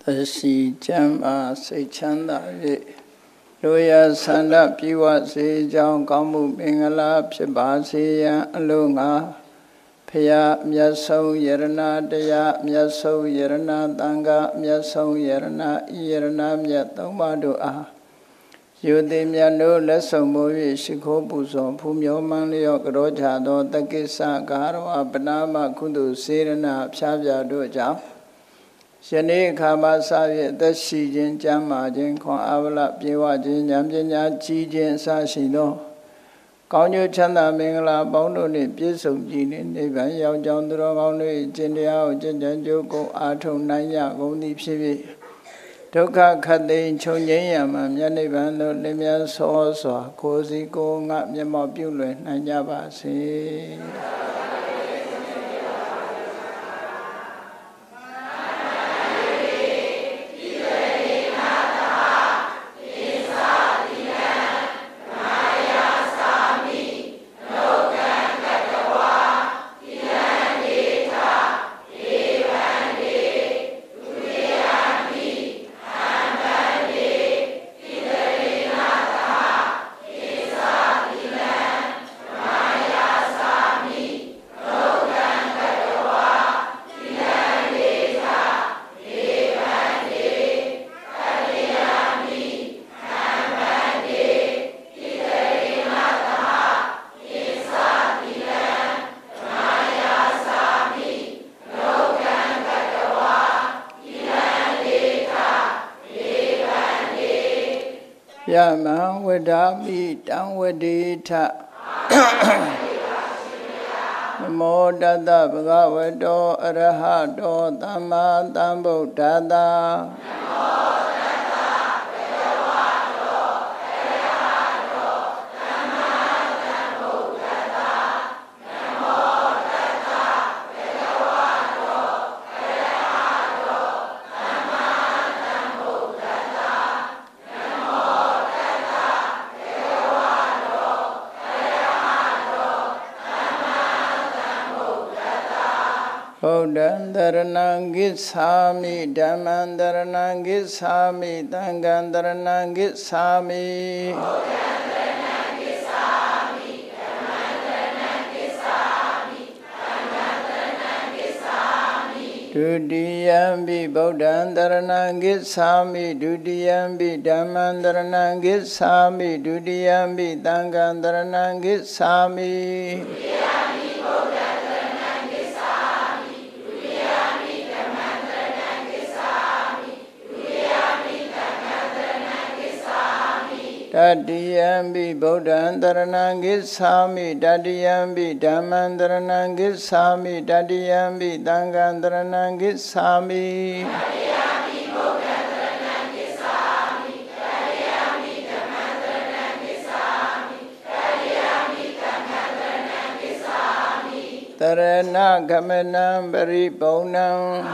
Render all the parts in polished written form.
ရှိချမ်းသာစိတ်ချမ်းသာ၍လူရဆန္ဒပြေဝစေကြောင်းကောင်းမှုမင်္ဂလာဖြစ်ပါစေရန်အလိုငါဖရာမြတ်ဆုံးယရဏတရားမြတ်ဆုံးယရဏသံဃာမြတ်ဆုံးယရဏဤယရဏမြတ်သုံးပါးတို့အားယုတိမြတ်တို့လက်ဆောင်မိုး၍ရှိခိုးပူဇော်ဖူးမြော်မှန်လျော့ကြောချသောတက္ကိစ္စကာရဝပနာမကုသိုလ်စေရနာဖြားပြတို့ကြောင့်ယနေ့အခါမှာစ၍အသက်ရှိခြင်းကျမ်းမာခြင်းခွန်အားလပြေဝခြင်းဉာဏ်ပညာကြီးခြင်းအစရှိသောကောင်းကျိုးချမ်းသာမင်္ဂလာပေါင်းတို့နှင့်ပြည့်စုံကြည်နှင့်နိဗ္ဗာန်ရောက်ကြောင်းသူတော်ကောင်းတို့၏ကျင့်တရားကိုကျင့်ကြံကြိုးကိုအားထုတ်နိုင်ရကုန်သည်ဖြစ်၍ဒုက္ခခတ်သိမ်းချုပ်ငြိမ်းရမှမြတ်နိဗ္ဗာန်သို့လင်းမြန်စောစွာကိုယ်စီကိုယ်ငါမျက်မှောက်ပြုလွယ်နိုင်ကြပါစေယမံဝဒ္ဓမိတံဝတိထနမောတတဗုဒ္ဓဝတ္တောအရဟတောသမ္မာသမ္ဗုဒ္ဓတ္တဗုဒ္ဓံတရဏံဂစ္ဆာမိဓမ္မံတရဏံဂစ္ဆာမိသံဃံတရဏံဂစ္ဆာမိဗုဒ္ဓံတရဏံဂစ္ဆာမိဓမ္မံတရဏံဂစ္ဆာမိသံဃံတရဏံဂစ္ဆာမိဒုတိယံပိဗုဒ္ဓံတရဏံဂစ္ဆာမိဒုတိယံပိဓမ္မံတရဏံဂစ္ဆာမိဒုတိယံပိသံဃံတရဏံဂစ္ဆာမိတတိယံပိဗုဒ္ဓံတရဏံဂစ္ဆာမိတတိယံပိဓမ္မံတရဏံဂစ္ဆာမိတတိယံပိသံဃံတရဏံဂစ္ဆာမိတတိယံပိဗုဒ္ဓံတရဏံဂစ္ဆာမိတတိယံပိဓမ္မံတရဏံဂစ္ဆာမိတတိယံပိသံဃံတရဏံဂစ္ဆာမိတရဏဂမနံပရိပုဏ္ဏံ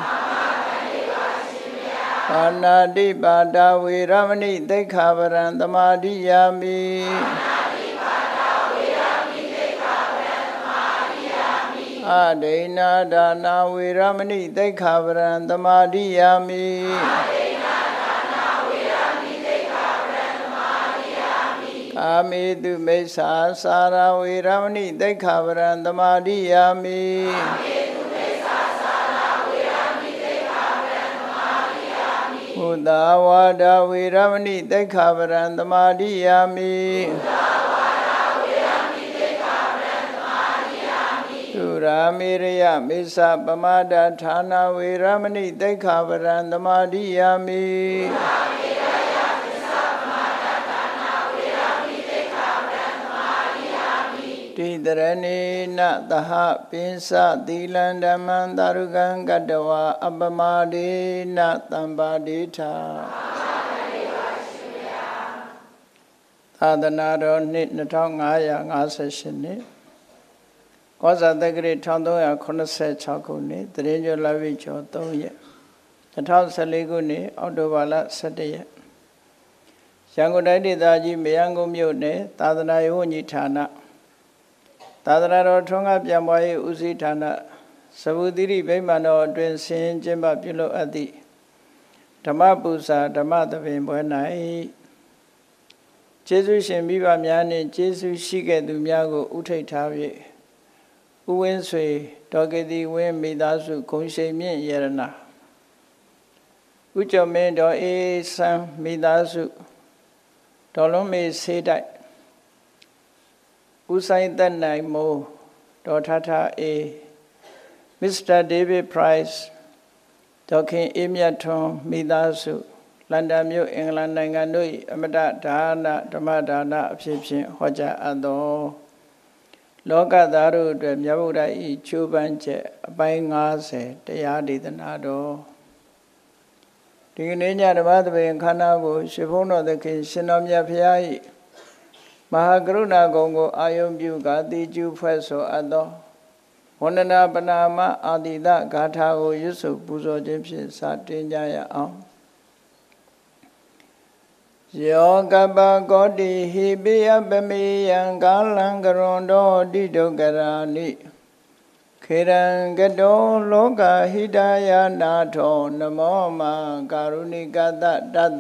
ပါဏာတိပါဒဝေရမဏိသိက္ခာပရံသမာဓိယာမိအဒိဏဒါနာဝေရမဏိသိက္ခာပရံသမာဓိယာမိကာမေတုမိစ္ဆာစာရဝေရမဏိသိက္ခာပရံသမာဓိယာမိဘုဒ္ဓဝါဒဝေရမဏိသိက္ခာပရံသမာဓိယာမိသုရာမေရယမေသပမဒဌာနဝေရမဏိသိက္ခာပရံသမာဓိယာမိတိတရဏေနသဟပိဉ္စသီလံဓမ္မံသာရုကံကတ္တဝါအပမဒေနသံပါတိထသာသနာတော်နှစ်2558နှစ်ကောဇာတက္ကရာ1386ခုနှစ်သရင်ကျော်လပိကျော်3ရက်2014ခုနှစ်အောက်တိုဘာလ17ရက်ရန်ကုန်တိုင်းဒေသကြီးမရန်ကုန်မြို့နယ်သာသနာ့ဝန်ကြီးဌာနသာသနာတော်ထွန်းကားပြန်ပွားရေးဦးစီးဌာန သဗ္ဗတိရိဗိမာန်တော်အတွင်ဆင်းကျင်းပပြုလုပ်အပ်သည့်ဒဓမ္မပူဇာဓမ္မသဘင်ပွဲ၌ကျေးဇူးရှင်မိဘများနှင့်ကျေးဇူးရှိခဲ့သူများကိုဥထိတ်ထား၍ဥဝင်းဆွေဒေါ်ကေတီဝင်းမိသားစုဂုံရှိန်မြင့်ယရနာဥကျော်မင်းဒေါ်အေးဆန်းမိသားစုဒေါ်လုံးမေဆေးတိုက်ဦးဆိုင်သက်နိုင်မိုးဒေါ်ထထအေးမစ္စတာဒေးဗစ်ပရိုက်စ်ဒေါက်ခင်အေးမြတ်ထွန်းမိသားစုလန်ဒန်မြို့အင်္ဂလန်နိုင်ငံတို့၏အမတဒါနဓမ္မဒါနအဖြစ်ဖြင့်ဟောကြားအပ်သောလောကသားတို့အတွက်မြတ်ဗုဒ္ဓ၏ချိုးပန်းချက်အပိုင်း90တရားဒေသနာတော်ဒီကနေ့ညဓမ္မသဘင်ခန္ဓာကိုရှင်ဘုန်းတော်သခင်ရှင်တော်မြတ်ဖရာ၏မဟာကရုဏာဂုဏ်ကိုအာယုံပြုကာတိကျူဖွဲ့ဆိုအပ်သောဝန္ဒနာပနာမအာတိတဂါထာကိုရွတ်ဆိုပူဇော်ခြင်းဖြင့်စတင်ကြရအောင်ယောကပကောတိဟိပိယပမေယံကာလံကရွန်တောတိဒုက္ခရာနိခေရံကတောလောကဟိတယနာထောနမောမကာရုဏိကတတတ္တ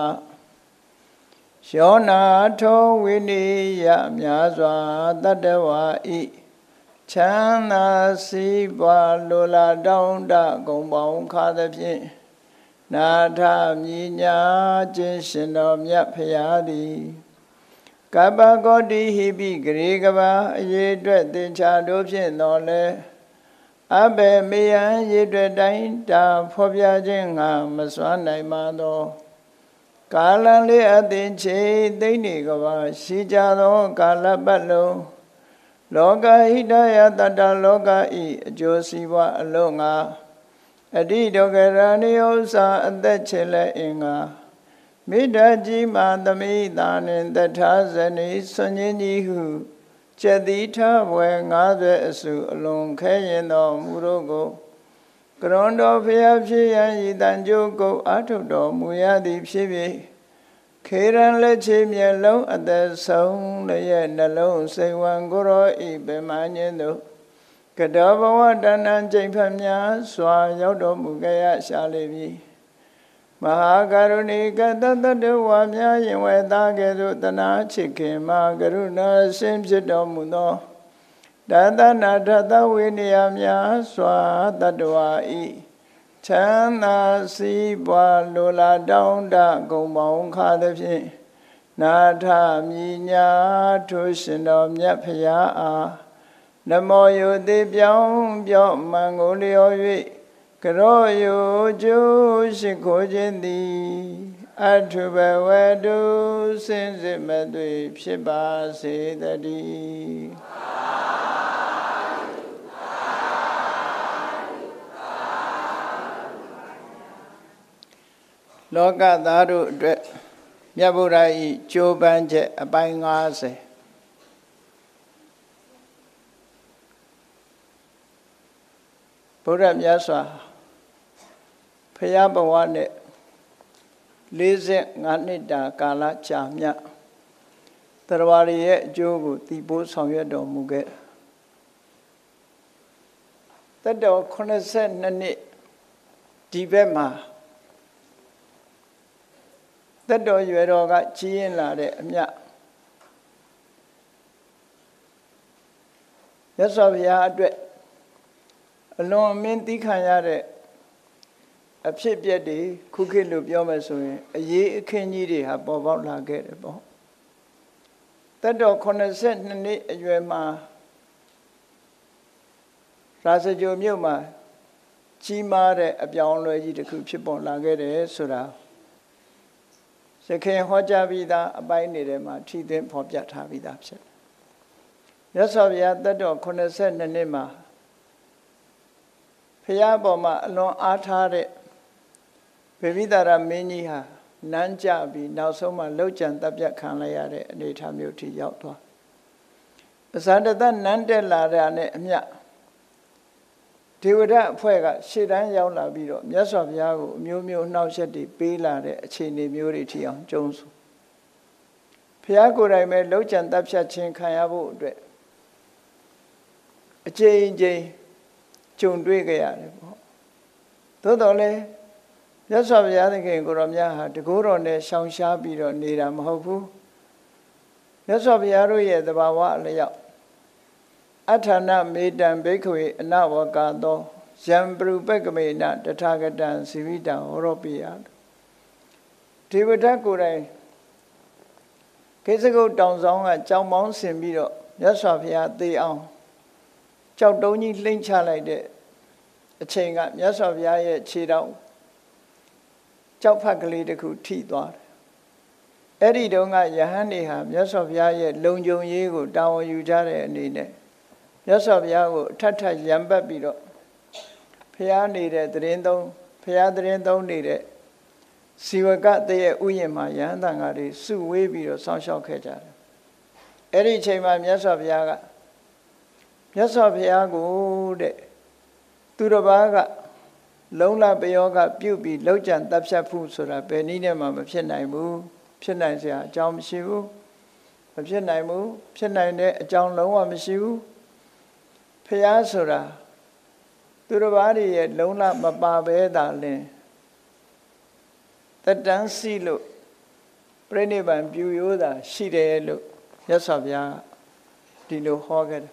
ယောနာထောဝိနိယမြာစွာတတ္တဝါဤချမ်းသာစီးပွားလိုလားတောင်းတဂုံပေါင်းခါသဖြင့်နာထမြညာခြင်းရှင်တော်မြတ်ဖရာသည်ကပ္ပကောတိဟိပိဂရေကဘာအရေးအတွက်သင်္ချာတို့ဖြင့်တော်လဲအဘယ်မေယံရေအတွက်တိုင်းတာဖော်ပြခြင်းငါမစွမ်းနိုင်ပါသောကာလံလေးအသင်ချေသိမ့်နေကဘာရှိကြသောကာလပတ်လုံးလောကဟိတယတတ္တလောကဤအကျိုးစီးပွားအလုံးငါအတိဒုက္ခရဏိဥ္စာအသက်ချေလက်အင်္ဂါမိဒ္ဓကြီးမာသမိသာနှင့်တထာဇနိဆွန်ခြင်းကြီးဟုကျက်တိထဘွယ်90အစုအလွန်ခဲရင်တော်မူတို့ကိုကရွန်တော်ဖျားဖြစ်ရန်ဤတန်ကြိုးကိုအာထုတ်တော်မူရသည်ဖြစ်ပြီးခေရန်လက်ချေမျက်လုံးအသက်ဆုံးရဲ့နှလုံးစိတ်ဝံကိုရောဤဗမဉ္ဇဉ်တို့ကတောဘဝတဏ္ဏကျိန်ဖတ်များစွာရောက်တော်မူကြရရှာလေပြီမဟာကရုဏီကတတတဝါများရင်ဝဲသားကဲ့သို့တနာချစ်ခင်မှာကရုဏာရှင်ဖြစ်တော်မူသောတသနာထသဝိနည်းများစွာတတ္တဝါဤချမ်းသာစီးပွားလိုလားတောင်းတဂုံပေါင်းခါသဖြင့်နာထမြညာထိုရှင်တော်မြတ်ဖရာအားနမောယုတိပြောင်းပြော့မံကိုလျော်၍ကရောယုကျိုးရှိခိုးခြင်းသည်အထုဘဝတုစင်စစ်မသွေဖြစ်ပါစေတည်းလောကသားတို့အတွက်မြတ်ဗုဒ္ဓ၏ကြိုးပမ်းချက်အပိုင်း90ဘုရားမြတ်စွာဖရာဘဝနဲ့45နှစ်တာကာလကြာမြတ်တရားရည်ရဲ့အကျိုးကိုတည်ပိုးဆောင်ရွက်တော်မူခဲ့သက်တော်82နှစ်ဒီဘက်မှာသက်တော်ရွယ်တော်ကကြီးရင်လာတဲ့အမြတ်မြတ်စွာဘုရားအတွက်အလွန်အမင်းသိခံရတဲ့အဖြစ်အပျက်တွေခုခေတ်လို့ပြောမယ်ဆိုရင်အရေးအခင်းကြီးတွေဟာပေါ်ပေါက်လာခဲ့တယ်ပေါ့သက်တော်82နှစ်အရွယ်မှာရာဇဂိုမြို့မှာကြီးမားတဲ့အပြောင်းအလဲကြီးတစ်ခုဖြစ်ပေါ်လာခဲ့တယ်ဆိုတာစခင်ဟောကြားပြီးသားအပိုင်းတွေထဲမှာထီးသွင်းဖော်ပြထားပြီးသားဖြစ်တယ်မြတ်စွာဘုရားသက်တော်82နှစ်မှာဖရာပေါ်မှာအလွန်အားထားတဲ့ဗေမိသာရမင်းကြီးဟာနန်းကြပြီးနောက်ဆုံးမှာလှုပ်ကြံတပ်ပြတ်ခံလိုက်ရတဲ့အနေအထားမျိုးထိရောက်သွားပဇာတတနန်းတက်လာတာနဲ့အမျှဒေဝဒအဖွဲ့ကရှေ့တန်းရောက်လာပြီးတော့မြတ်စွာဘုရားကိုအမျိုးမျိုးနှောက်ယှက်တွေပေးလာတဲ့အခြေအနေမျိုးတွေထိအောင်ကြုံစုဘုရားကိုယ်တိုင်ပဲလှုပ်ကြံတပ်ဖြတ်ခြင်းခံရဖို့အတွက်အကျဉ်းချင်းကြုံတွေ့ကြရတယ်ပေါ့သို့တော်လည်းမြတ်စွာဘုရားသခင်ကိုရောမြတ်ဟာတကူတော်နဲ့ရှောင်ရှားပြီးတော့နေတာမဟုတ်ဘူးမြတ်စွာဘုရားတို့ရဲ့သဘာဝအလျောက်အထာဏမေတံဘိက္ခဝေအနဝကသောယံပရုပက္ကမေနတထာဂတံဇိဝိတံဟောရောပိယဒီဝတ္တကိုယ်တိုင်ကိစ္စကုတ်တောင်ဆောင်ကကြောင်ပေါင်းဆင်ပြီးတော့မြတ်စွာဘုရားသေအောင်ကြောက်တုံးကြီးလှိမ့်ချလိုက်တဲ့အချိန်ကမြတ်စွာဘုရားရဲ့ခြေထောက်ကြောက်ဖက်ကလေးတစ်ခုထိသွားတယ်အဲ့ဒီတုန်းကယဟန်နေဟာမြတ်စွာဘုရားရဲ့လုံခြုံရေးကိုတာဝန်ယူကြတဲ့အနေနဲ့မြတ်စွာဘုရားကိုထပ်ထပ်ရံပတ်ပြီးတော့ဘုရားနေတဲ့သတင်းသုံးဘုရားသတင်းသုံးနေတဲ့စီဝကတရဲ့ဥယျာဉ်မှာယဟန်တန်ဃာတွေစုဝေးပြီးတော့စောင့်ရှောက်ခဲ့ကြတယ်အဲ့ဒီအချိန်မှာမြတ်စွာဘုရားကိုတဲ့သူတစ်ပါးကလုံလပယောကပြုတ်ပြီးလောက်ကြံတပ်ဖြတ်ဖို့ဆိုတာဘယ်နည်းနဲ့မှမဖြစ်နိုင်ဘူးဖြစ်နိုင်စရာအကြောင်းမရှိဘူးမဖြစ်နိုင်ဘူးဖြစ်နိုင်တဲ့အကြောင်းလုံးဝမရှိဘူးဖျားဆိုတာသူတစ်ပါးရဲ့လုံလမပါဘဲသာလင်တတန်းစီလို့ပြိဋိဘံပြုရိုးတာရှိတယ်လို့မြတ်စွာဘုရားဒီလိုဟောခဲ့တယ်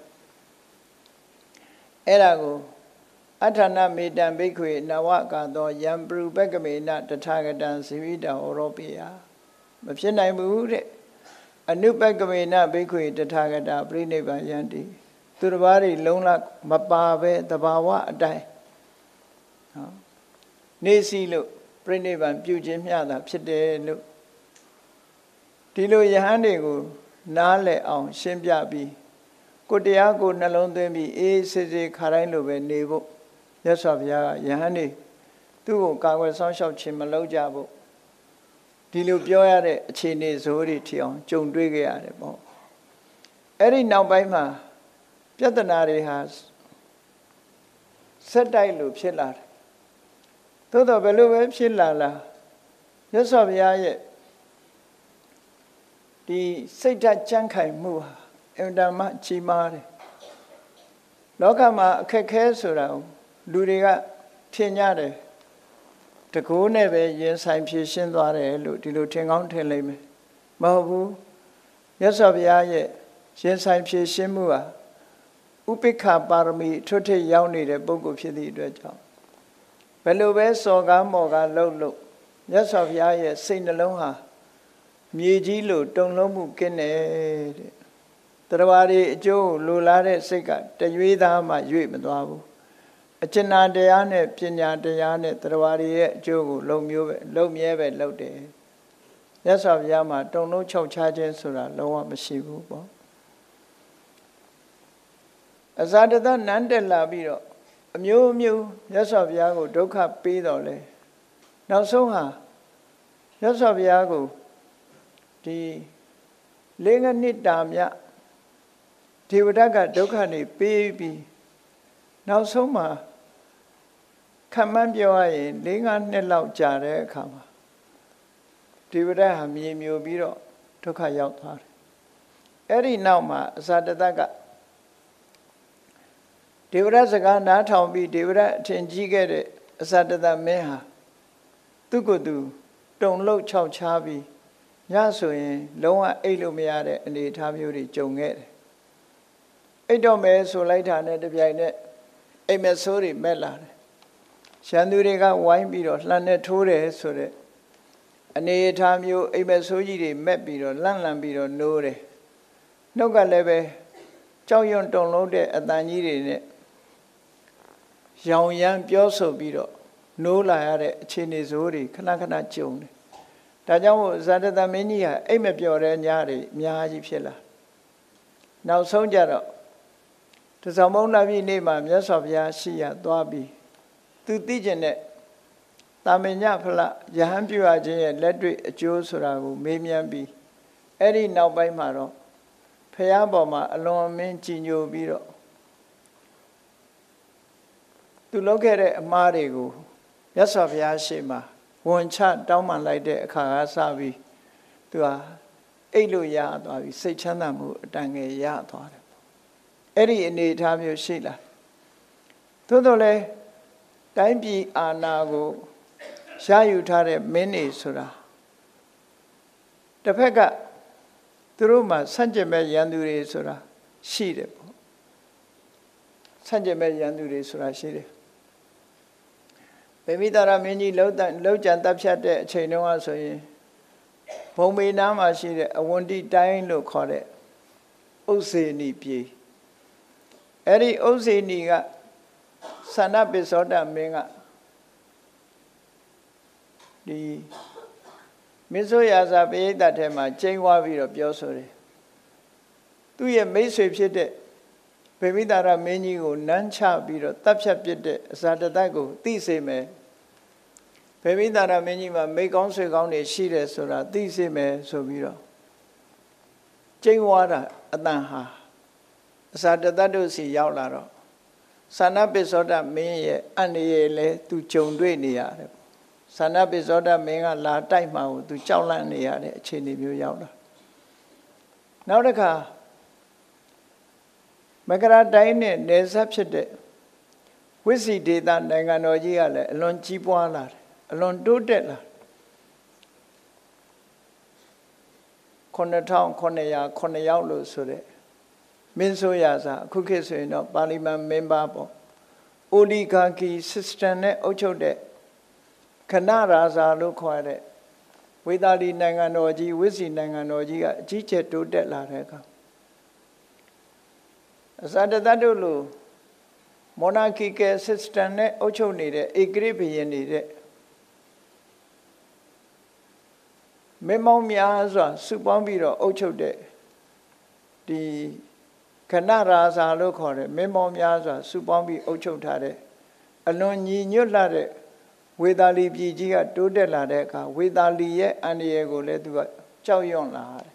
အဲ့ဒါကိုအထာဏမေတံဘိက္ခွေနဝကသောယံပရုပက္ကမေနတထာဂတံဇိဝိတံဩရောပိယမဖြစ်နိုင်ဘူးတဲ့အနုပက္ကမေနဘိက္ခွေတထာဂတပြိဋိဘံယန္တိသူတစ်ပါးတွေလုံးလမပါပဲတဘာဝအတိုင်းနော်နေစီလို့ပြိဋိဘံပြုခြင်းမျှတာဖြစ်တယ်လို့ဒီလိုယဟန်တွေကိုနားလည်အောင်ရှင်းပြပြီးကိုတရားကိုနှလုံးသွင်းပြီးအေးစစ်စစ်ခါတိုင်းလိုပဲနေဖို့မြတ်စွာဘုရားကယဟန်တွေသူ့ကိုကာကွယ်ဆောင်ရှောက်ခြင်းမလုပ်ကြဖို့ဒီလိုပြောရတဲ့အခြေအနေဇိုးတွေထီအောင်ကြုံတွေ့ခဲ့ရတယ်ပေါ့အဲ့ဒီနောက်ပိုင်းမှာပြဿနာတွေဟာဆက်တိုက်လို့ဖြစ်လာတယ်သို့တော့ဘယ်လိုပဲဖြစ်လာမြတ်စွာဘုရားရဲ့ဒီစိတ်ဓာတ်ကြံ့ခိုင်မှုဟာအင်တမကြီးမားတယ်လောကမှာအခက်ခဲဆိုတာလူတွေကထင်ကြတယ်တကိုးနဲ့ပဲရင်ဆိုင်ဖြည့်ရှင်းသွားတယ်လို့ဒီလိုထင်ကောင်းထင်လိမ့်မယ်မဟုတ်ဘူးမြတ်စွာဘုရားရဲ့ရင်ဆိုင်ဖြည့်ရှင်းမှုဟာဥပိ္ပခပါရမီထွတ်ထိပ်ရောက်နေတဲ့ပုဂ္ဂိုလ်ဖြစ်သည့်အတွက်ကြောင့်ဘယ်လိုပဲစော်ကားမော်ကားလှုပ်မြတ်စွာဘုရားရဲ့စိတ်နှလုံးဟာမြေကြီးလိုတုန်လုံးမှုကင်းတယ်တဲ့တရားတွေအကျိုးလိုလားတဲ့စိတ်ကတရွေးသားမှရွေ့မသွားဘူးအကျဉ်းတရားနဲ့ပညာတရားနဲ့တရားတွေရဲ့အကျိုးကိုလုံမြဲပဲလုပ်တယ်မြတ်စွာဘုရားမှာတုန်လုံးချုပ်ချခြင်းဆိုတာလုံးဝမရှိဘူးပေါ့အဇာတသနန်းတက်လာပြီးတော့အမျိုးမျိုးမြတ်စွာဘုရားကိုဒုက္ခပေးတော်လဲနောက်ဆုံးဟာမြတ်စွာဘုရားကိုဒီလေးငါးနှစ်တာမြဒေဝဒတ်ကဒုက္ခနေပေးပြီးနောက်ဆုံးမှာခံမှန်းပြောရရင်၄-၅ နှစ်လောက်ကြာတဲ့အခါမှာဒေဝဒတ်ဟာမြေမျိုးပြီးတော့ဒုက္ခရောက်သွားတယ်အဲ့ဒီနောက်မှာအဇာတသကဒေဝဒတ်စကားနားထောင်ပြီးဒေဝဒတ်အထင်ကြီးခဲ့တဲ့အဇာတသမင်းဟာသူ့ကိုယ်သူတုန်လှုပ်ခြောက်ခြားပြီးညဆိုရင်လုံးဝအိတ်လို့မရတဲ့အနေအထားမျိုးတွေကြုံခဲ့တယ်အိတ်တော့မယ်ဆိုလိုက်တာနဲ့တပြိုင်နက်အိမ်မက်ဆိုးတွေမက်လာတယ်ရန်သူတွေကဝိုင်းပြီးတော့လှန်နဲ့ထိုးတယ်ဆိုတဲ့အနေအထားမျိုးအိမ်မက်ဆိုးကြီးတွေမက်ပြီးတော့လန့်ပြီးတော့နိုးတယ်နှုတ်ကလည်းပဲကြောက်ရွံ့တုန်လှုပ်တဲ့အတန်ကြီးတွေနဲ့ရောင်ရမ်းပြောဆိုပြီးတော့နိုးလာရတဲ့အခြေအနေဆိုးတွေခဏခဏကြုံတယ်ဒါကြောင့်ဇာတသမင်းကြီးဟာအိမ်မပျော်တဲ့ညတွေအများကြီးဖြစ်လာနောက်ဆုံးကြတော့တစောင်းမုန်းလာပြီနေ့မှာမြတ်စွာဘုရားရှိရသွားပြီးသူသိကျင်တဲ့တာမညဖလယဟန်ပြုရခြင်းရဲ့လက်တွေ့အကျိုးဆိုတာကိုမေးမြန်းပြီးအဲ့ဒီနောက်ပိုင်းမှာတော့ဖရာပေါ်မှာအလွန်အမင်းကြည်ညိုပြီးတော့သူလုပ်ခဲ့တဲ့အမှားတွေကိုမြတ်စွာဘုရားရှေ့မှာဝန်ချတောင်းပန်လိုက်တဲ့အခါကစပြီးသူဟာအိတ်လို့ရသွားပြီးစိတ်ချမ်းသာမှုအတန်ငယ်ရသွားတယ်အဲ့ဒီအနေအထားမျိုးရှိလာသို့တော်လည်းတိုင်းပြည်အာဏာကိုရှားယူထားတဲ့မင်းတွေဆိုတာတစ်ဖက်ကသူတို့မှာဆန့်ကျင်မဲ့ရန်သူတွေဆိုတာရှိတယ်ပေါ့ဆန့်ကျင်မဲ့ရန်သူတွေဆိုတာရှိတယ်ဗေမိတာရမင်းကြီးလောက်ကြံတပ်ဖြတ်တဲ့အချိန်တုန်းကဆိုရင်ဘုံမေနားမှာရှိတဲ့အဝန္တိတိုင်းလို့ခေါ်တဲ့ဥစ္စေနီပြည်အဲ့ဒီဥစ္စေနီကသန္နပိသောတမင်းကဒီမင်းဆိုရာဇာပိဋကထဲမှာကျိန်းဝါပြီးတော့ပြောဆိုတယ်သူ့ရဲ့မိတ်ဆွေဖြစ်တဲ့ဗေမိတာရမင်းကြီးကိုနမ်းချပြီးတော့တပ်ဖြတ်ပစ်တဲ့အဇာတတကိုသိစေမယ်ဗေမိတာရမင်းကြီးမှာမိတ်ကောင်းဆွေကောင်းတွေရှိတယ်ဆိုတာသိစေမယ်ဆိုပြီးတော့ကျိန်းဝါတာအတန်ဟာအဇာတတတို့စီရောက်လာတော့သန္နပိသောတမင်းရဲ့အန္တရာယ်လဲသူကြုံတွေ့နေရတယ်သန္နပိသောတမင်းကလာတိုက်မှကိုသူကြောက်လန့်နေရတဲ့အခြေအနေမျိုးရောက်လာနောက်တစ်ခါမကရာတိုင်းနဲ့နေဆက်ဖြစ်တဲ့ဝိစီဒေသနိုင်ငံတော်ကြီးကလည်းအလွန်ကြီးပွားလာတယ်အလွန်တိုးတက်လာ9900ယောက်လို့ဆိုတဲ့မင်းဆိုရာစာအခုခေတ်ဆိုရင်တော့ပါလီမန်မင်းသားပေါ့အိုလီဂါကီစစ္စတမ်နဲ့အုပ်ချုပ်တဲ့ခဏရာဇာလို့ခေါ်တဲ့ဝေသာလီနိုင်ငံတော်ကြီးဝိစီနိုင်ငံတော်ကြီးကအကြီးကျယ်တိုးတက်လာတဲ့အခါအဇာတတတို့လိုမော်နာကီကယ်စစ္စတမ်နဲ့အုပ်ချုပ်နေတဲ့ဧကရိဘုရင်နေတဲ့မင်းမောင်များစွာစုပေါင်းပြီးတော့အုပ်ချုပ်တဲ့ဒီခဏရာဇာလို့ခေါ်တဲ့မင်းမောင်များစွာစုပေါင်းပြီးအုပ်ချုပ်ထားတဲ့အလွန်ညီညွတ်လာတဲ့ဝေသာလီပြည်ကြီးကတိုးတက်လာတဲ့အခါဝေသာလီရဲ့အန္တရာယ်ကိုလည်းသူကကြောက်ရွံ့လာတယ်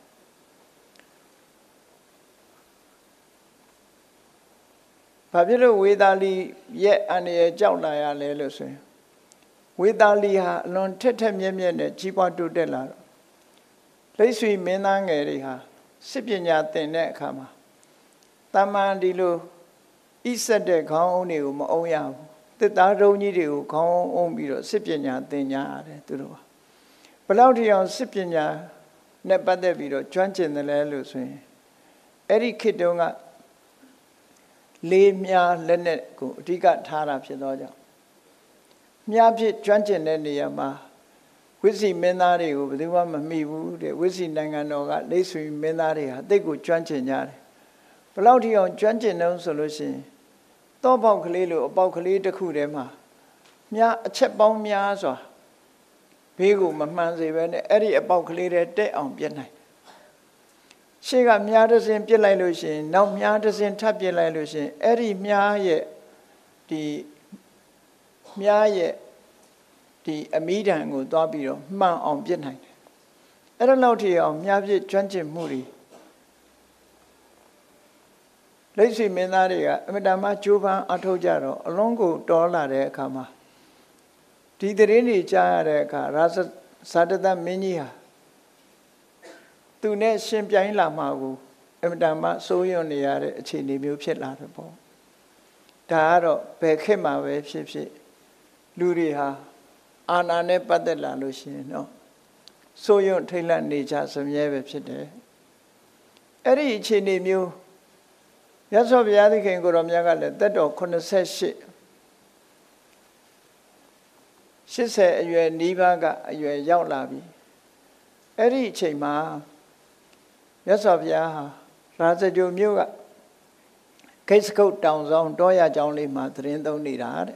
ဘာဖြစ်လို့ဝေသာလီရဲ့အန္တရာယ်ကြောက်လာရလဲလို့ဆိုရင်ဝေသာလီဟာအလွန်ထက်ထက်မြက်မြက်နဲ့ကြီးပွားတိုးတက်လာတော့လိပ်ဆွေမင်းသားငယ်တွေဟာစစ်ပညာသင်တဲ့အခါမှာတမန်ဒီလိုဣဆက်တဲ့ခေါင်းအုံးတွေကိုမအုံရဘူးတစ်သားတုံးကြီးတွေကိုခေါင်းအုံးပြီးတော့စစ်ပညာသင်ကြရတယ်သူတို့ကဘယ်လောက်ထိအောင်စစ်ပညာနဲ့ပတ်သက်ပြီးတော့ကျွမ်းကျင်တယ်လဲလို့ဆိုရင်အဲ့ဒီခေတ်တုန်းကလေးမြားလက်နဲ့ကိုအဓိကထားတာဖြစ်သောကြောင့်မြားဖြစ်ကျွမ်းကျင်တဲ့နေရာမှာဝိစီမင်းသားတွေကိုဘယ်သူမှမမိဘူးတဲ့ဝိစီနိုင်ငံတော်ကလိပ်ဆွေမင်းသားတွေဟာတိတ်ကိုကျွမ်းကျင်ကြတယ်ဘယ်လောက်ထိအောင်ကျွမ်းကျင်တယ်ဆိုလို့ရှိရင်တောပေါက်ကလေးလိုအပေါက်ကလေးတစ်ခုတည်းမှာမြားအချက်ပေါင်းများစွာဘေးကိုမမှန်စေပဲနဲ့အဲ့ဒီအပေါက်ကလေးတွေတက်အောင်ပြစ်နိုင်ရှေ့ကမြားတစ်စင်းပြစ်လိုက်လို့ရှိရင်နောက်မြားတစ်စင်းထပ်ပြစ်လိုက်လို့ရှိရင်အဲ့ဒီမြားရဲ့ဒီအမိဒံကိုသွားပြီးတော့မှန်အောင်ပြစ်နိုင်တယ်အဲ့ဒါလောက်ထိအောင်မြားပြစ်ကျွမ်းကျင်မှုတွေလိပ်ဆွေမင်းသားတွေကအမတမကျိုးပန်းအထောက်ကြတော့အလုံးကိုတော်လာတဲ့အခါမှာဒီသတင်းတွေကြားရတဲ့အခါရာဇာတတမင်းကြီးဟာသူနဲ့ရှင်ပြိုင်လာမှာကိုအမတမစိုးရွံ့နေရတဲ့အခြေအနေမျိုးဖြစ်လာတယ်ပေါ့ဒါကတော့ဘယ်ခေတ်မှာပဲဖြစ်ဖြစ်လူတွေဟာအာဏာနဲ့ပတ်သက်လာလို့ရှိရင်တော့စိုးရွံ့ထိတ်လန့်နေကြစမြဲပဲဖြစ်တယ်အဲ့ဒီအခြေအနေမျိုးရသော်ဘုရားသခင်ကိုရောမြတ်ကလည်းသက်တော်88 80အရွယ်နီးပါးကအရွယ်ရောက်လာပြီအဲ့ဒီအချိန်မှာရသော်ဘုရားဟာရာဇဂိုမြို့ကခိတ်စကုတ်တောင်ဆောင်တောရကျောင်းလေးမှာသတင်းသုံးနေတာတဲ့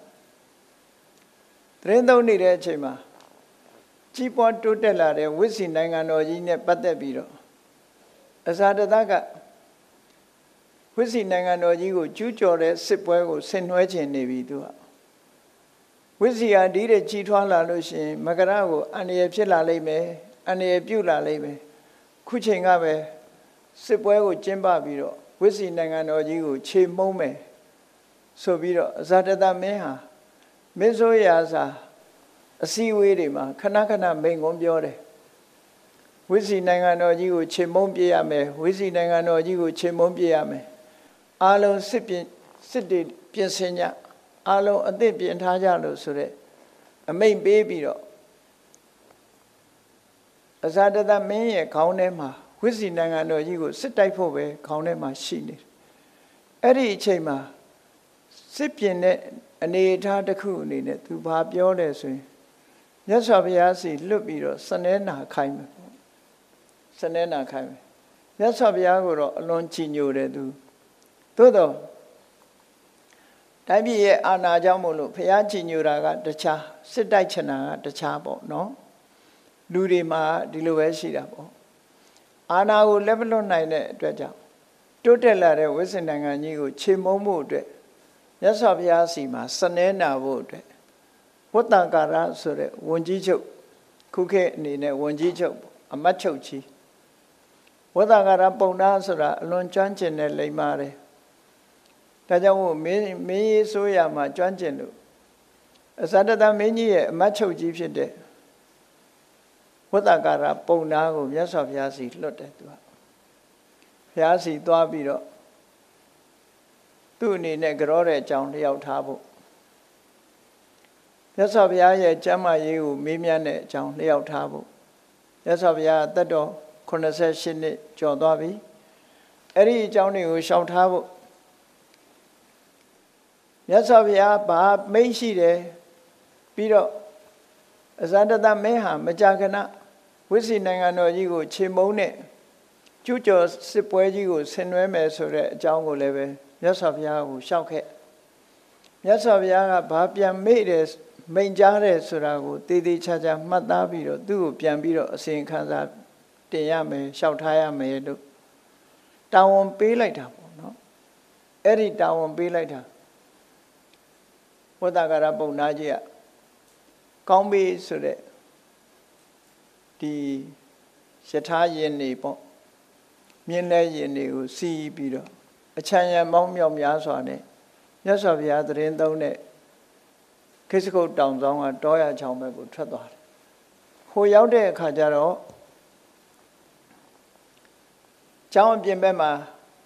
သတင်းသုံးနေတဲ့အချိန်မှာကြီးပွားတိုးတက်လာတဲ့ဝိစီနိုင်ငံတော်ကြီးနဲ့ပတ်သက်ပြီးတော့အဇာတတကဝိစီနိုင်ငံတော်ကြီးကိုကျူးကျော်တဲ့စစ်ပွဲကိုဆင်နွှဲခြင်းနေပြီသူကဝိစီဟာဒီတဲ့ကြီးထွားလာလို့ရှိရင်မကရကိုအန္တရာယ်ဖြစ်လာလိမ့်မယ်အန္တရာယ်ပြုလာလိမ့်မယ်ခုချိန်ကပဲစစ်ပွဲကိုကျင်းပပြီးတော့ဝိစီနိုင်ငံတော်ကြီးကိုခြေမှုန်းမယ်ဆိုပြီးတော့အဇာတတမင်းဟာမင်းဆိုရာစာအစည်းအဝေးတွေမှာခဏခဏမိန့်ခွန်းပြောတယ်ဝိစီနိုင်ငံတော်ကြီးကိုခြေမှုန်းပြရမယ်ဝိစီနိုင်ငံတော်ကြီးကိုခြေမှုန်းပြရမယ်အားလုံးစစ်တွေပြင်ဆင်ကြအားလုံးအသင့်ပြင်ထားကြလို့ဆိုတဲ့အမိန့်ပေးပြီးတော့အဇာတတမင်းရဲ့ခေါင်းထဲမှာဝိစီနိုင်ငံတော်ကြီးကိုစစ်တိုက်ဖို့ပဲခေါင်းထဲမှာရှိနေတယ်အဲ့ဒီအချိန်မှာစစ်ပြင်တဲ့အနေအထားတစ်ခုအနေနဲ့သူဘာပြောလဲဆိုရင်မြတ်စွာဘုရားစီလွတ်ပြီးတော့စနေနာခိုင်းမယ်စနေနာခိုင်းမယ်မြတ်စွာဘုရားကိုတော့အလွန်ကြည်ညိုတယ်သူသို့တော့တိုင်းပြည်ရဲ့အာဏာကြောင့်မို့လို့ဘုရားကြည်ညိုတာကတခြားစစ်တိုက်ချင်တာကတခြားပေါ့နော်လူတွေမှာဒီလိုပဲရှိတာပေါ့အာဏာကိုလက်မလွတ်နိုင်တဲ့အတွက်ကြောင့်တိုးတက်လာတဲ့ဝိဇ္ဇနိုင်ငံကြီးကိုခြေမုံမှုအတွက်မြတ်စွာဘုရားစီမှာစနေနာဖို့အတွက်ဝတ္တကာရဆိုတဲ့ဝန်ကြီးချုပ်ခုခေတ်အနေနဲ့ဝန်ကြီးချုပ်အမတ်ချုပ်ကြီးဝတ္တကာရပုံနာဆိုတာအလွန်ကျွမ်းကျင်တဲ့လိမ္မာတယ်ဒါကြောင့်မို့မင်းရေးဆိုရမှာကျွမ်းကျင်လို့အဇာတတမင်းကြီးရဲ့အမတ်ချုပ်ကြီးဖြစ်တဲ့ဝတ္တကာရပုံနာကိုမြတ်စွာဘုရားစီလွတ်တယ်သူကဘုရားစီသွားပြီးတော့သူ့အနေနဲ့ကြောတဲ့အကြောင်းလျှောက်ထားဖို့မြတ်စွာဘုရားရဲ့ကျမ်းမာရေးကိုမေးမြန်းတဲ့အကြောင်းလျှောက်ထားဖို့မြတ်စွာဘုရားသက်တော်88နှစ်ကျော်သွားပြီအဲ့ဒီအကြောင်းတွေကိုလျှောက်ထားဖို့မြတ်စွာဘုရားဘာမိန့်ရှိတယ်ပြီးတော့အဇာတတမင်းဟာမကြာခဏဝိစီနိုင်ငံတော်ကြီးကိုခြေမုံနဲ့ကျူးကျော်စစ်ပွဲကြီးကိုဆင်နွှဲမယ်ဆိုတဲ့အကြောင်းကိုလည်းပဲမြတ်စွာဘုရားကိုလျှောက်ခဲ့မြတ်စွာဘုရားကဘာပြန်မေ့တယ်မိန့်ကြားတယ်ဆိုတာကိုတည်တည်ချာချာမှတ်သားပြီးတော့သူ့ကိုပြန်ပြီးတော့အစဉ်ခံစားတင်ရမယ်လျှောက်ထားရမယ်လို့တာဝန်ပေးလိုက်တာပေါ့နော်အဲ့ဒီတာဝန်ပေးလိုက်တာဝတ္တကာရပုံနာကြီးကကောင်းပြီဆိုတဲ့ဒီယထာယင်နေပေါ့မြင်းလဲယင်တွေကိုစီးပြီးတော့အချမ်းရံမောင်းမြောက်များစွာနဲ့မြတ်စွာဘုရားသတင်းသုံးတဲ့ခိစကုတ်တောင်ဆောင်ကတောရချောင်းဘက်ကိုထွက်သွားတယ်။ဟိုရောက်တဲ့အခါကျတော့ကျောင်းအပြင်ဘက်မှာ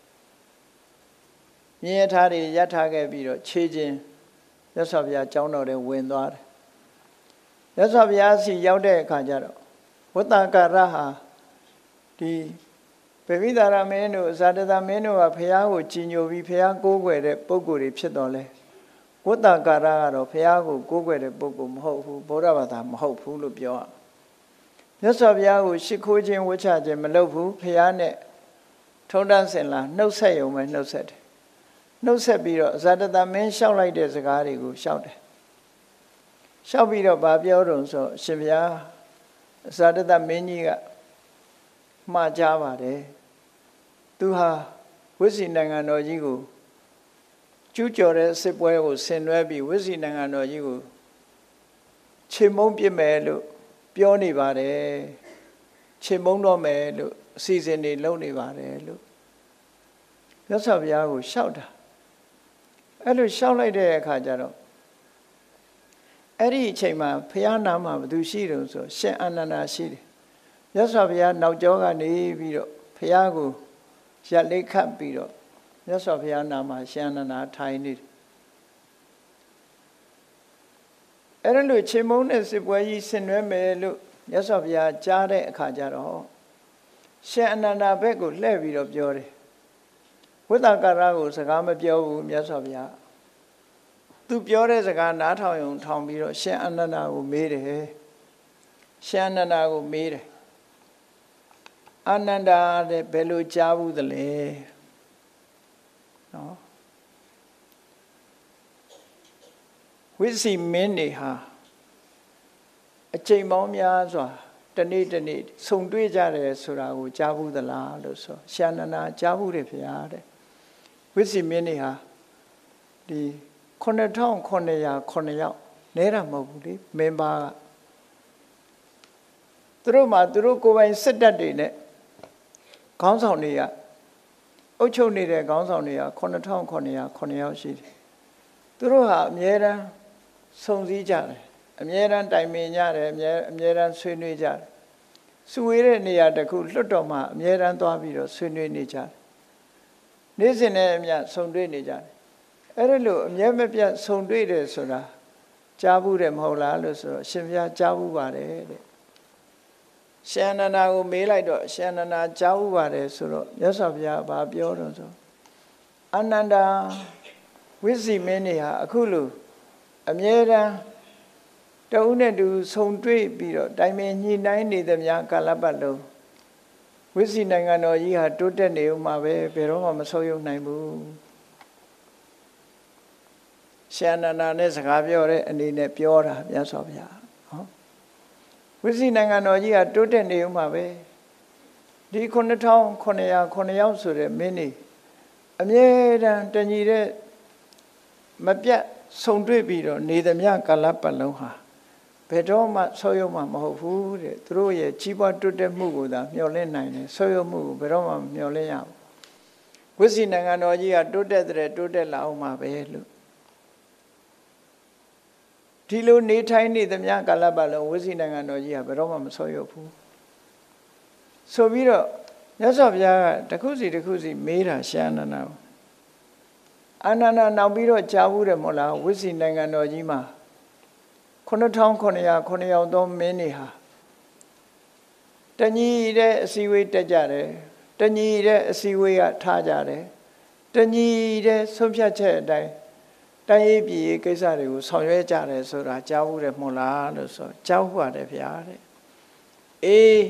မြင်းရထားတွေရပ်ထားခဲ့ပြီးတော့ခြေချင်းမြတ်စွာဘုရားကျောင်းတော်ထဲဝင်သွားတယ်။မြတ်စွာဘုရားစီရောက်တဲ့အခါကျတော့ဝတ္တကာရဟာဒီဗေမိသာရမင်းတို့ဇာတတမင်းတို့ကဘုရားကိုကြည်ညိုပြီးဘုရားကိုးကွယ်တဲ့ပုဂ္ဂိုလ်တွေဖြစ်တော်လဲဝတ္တကာရကတော့ဘုရားကိုကိုးကွယ်တဲ့ပုဂ္ဂိုလ်မဟုတ်ဘူးဗုဒ္ဓဘာသာမဟုတ်ဘူးလို့ပြောရမြတ်စွာဘုရားကိုရှ िख ိုးခြင်းဝှချခြင်းမလုပ်ဘူးဘုရားနဲ့ထုံးတမ်းစင်လာနှုတ်ဆက်ရုံပဲနှုတ်ဆက်တယ်နှုတ်ဆက်ပြီးတော့ဇာတတမင်းလျှောက်လိုက်တဲ့စကားတွေကိုလျှောက်တယ်လျှောက်ပြီးတော့ဗာပြောတော့ဆိုအရှင်ဘုရားဇာတတမင်းကြီးကမှားကြပါတယ်သူဟာဝိစီနိုင်ငံတော်ကြီးကိုကျူးကျော်တဲ့စစ်ပွဲကိုဆင်နွှဲပြီးဝိစီနိုင်ငံတော်ကြီးကိုခြေမုံပစ်မယ်လို့ပြောနေပါတယ်ခြေမုံတော့မယ်လို့အစီအစဉ်တွေလုပ်နေပါတယ်လို့မြတ်စွာဘုရားကိုလျှောက်တာအဲ့လိုလျှောက်လိုက်တဲ့အခါကျတော့အဲ့ဒီအချိန်မှာဘုရားနာမှာဘယ်သူရှိတယ်ဆိုရှင်အာနန္ဒာရှိတယ်မြတ်စွာဘုရားနောက်ကျောကနေပြီးတော့ဘုရားကိုရက်လေးခတ်ပြီးတော့မြတ်စွာဘုရားနာမှာရှင်အာနန္ဒာထိုင်နေတယ်အဲ့ဒါလို့ချိန်မုံနဲ့စစ်ပွဲကြီးဆင်နွှဲမယ်လို့မြတ်စွာဘုရားကြားတဲ့အခါကျတော့ရှင်အာနန္ဒာဘက်ကိုလှည့်ပြီးတော့ပြောတယ်ဝိသကာရကိုစကားမပြောဘူးမြတ်စွာဘုရားသူပြောတဲ့စကားနားထောင်ရုံထောင်ပြီးတော့ရှင်အာနန္ဒာကိုမေးတယ်ရှင်အာနန္ဒာကိုမေးတယ်အာနန္ဒာတဲ့ဘယ်လိုကြားဘူးသလဲနော်ဝိစီမင်းတွေဟာအချိန်ပေါင်းများစွာတနေ့တနေ့ဆုံတွေ့ကြတယ်ဆိုတာကိုကြားဘူးသလားလို့ဆိုရှင်အာနန္ဒာကြားဘူးတယ်ဗျာတဲ့ဝိစီမင်းတွေဟာဒီ9909ယောက်နဲတာမဟုတ်ဘူးလေမင်းပါကသူတို့မှာသူတို့ကိုယ်ပိုင်စစ်တပ်တွေနဲ့ခေါင်းဆောင်တွေကအုပ်ချုပ်နေတဲ့ခေါင်းဆောင်တွေက9909ယောက်ရှိတယ်သူတို့ဟာအမြဲတမ်းစုံစည်းကြတယ်အမြဲတမ်းတိုင်ပင်ကြတယ်အမြဲတမ်းဆွေးနွေးကြတယ်စုဝေးတဲ့နေရာတစ်ခုလွတ်တော်မှာအမြဲတမ်းသွားပြီးတော့ဆွေးနွေးနေကြတယ်နေ့စဉ်နဲ့အမျှဆုံတွေ့နေကြတယ်အဲ့ဒါလို့အမြဲမပြတ်ဆုံတွေ့တယ်ဆိုတာကြားဘူးတယ်မဟုတ်လားလို့ဆိုတော့ရှင်ဘုရားကြားဘူးပါတယ်တဲ့ရှင်အနန္ဒာကိုမေးလိုက်တော့ရှင်အနန္ဒာကြားဥပါတယ်ဆိုတော့မြတ်စွာဘုရားဘာပြောတော့ဆိုအနန္ဒာဝိဇ္ဇိမင်းတွေဟာအခုလိုအမြဲတမ်းတဦးနဲ့တူဆုံတွေ့ပြီးတော့တိုင်ပင်ညှိနှိုင်းနေသမျှကာလပတ်လုံးဝိဇ္ဇိနိုင်ငံတော်ကြီးဟာတိုးတက်နေဦးမှာပဲဘယ်တော့မှမဆုံးယုံနိုင်ဘူးရှင်အနန္ဒာနဲ့စကားပြောတဲ့အနေနဲ့ပြောတာမြတ်စွာဘုရားနော်ဝိဇ္ဇိနိုင်ငံတော်ကြီးဟာတိုးတက်နေဦးမှာပဲဒီ9900ယောက်ဆိုတဲ့မင်းကြီးအမြဲတမ်းတညီတဲ့မပြတ်ဆုံတွေ့ပြီးတော့နေသမျှကာလပတ်လုံးဟာဘယ်တော့မှဆုံးယုံမှာမဟုတ်ဘူးတဲ့သူတို့ရဲ့ကြီးပွားတိုးတက်မှုကိုသာမျှော်လင့်နိုင်တယ်ဆုံးယုံမှုကိုဘယ်တော့မှမျှော်လင့်ရဘူးဝိဇ္ဇိနိုင်ငံတော်ကြီးကတိုးတက်တဲ့တိုးတက်လာအောင်မှာပဲလို့ဒီလိုနေထိုင်နေသမျှကာလပတ်လုံးဝိဇ္ဇိနိုင်ငံတော်ကြီးကဘယ်တော့မှမဆုံးယုံဘူးဆိုပြီးတော့မြတ်စွာဘုရားကတစ်ခုစီမေးတာရှင်အနန္ဒာအနန္ဒာနောက်ပြီးတော့ကြားဘူးတယ်မဟုတ်လားဝိဇ္ဇိနိုင်ငံတော်ကြီးမှာ9900ယောက်သောမင်းတွေဟာတညီတဲ့အစည်းအဝေးတက်ကြတယ်တညီတဲ့အစည်းအဝေးကထားကြတယ်တညီတဲ့ဆုံးဖြတ်ချက်အတိုင်းတိုင်းရေးပြည်ရေးကိစ္စတွေကိုဆောင်ရွက်ကြတယ်ဆိုတာကြားဘူးတယ်မဟုတ်လားလို့ဆိုကြားဘူးပါတယ်ဗျာတဲ့အေး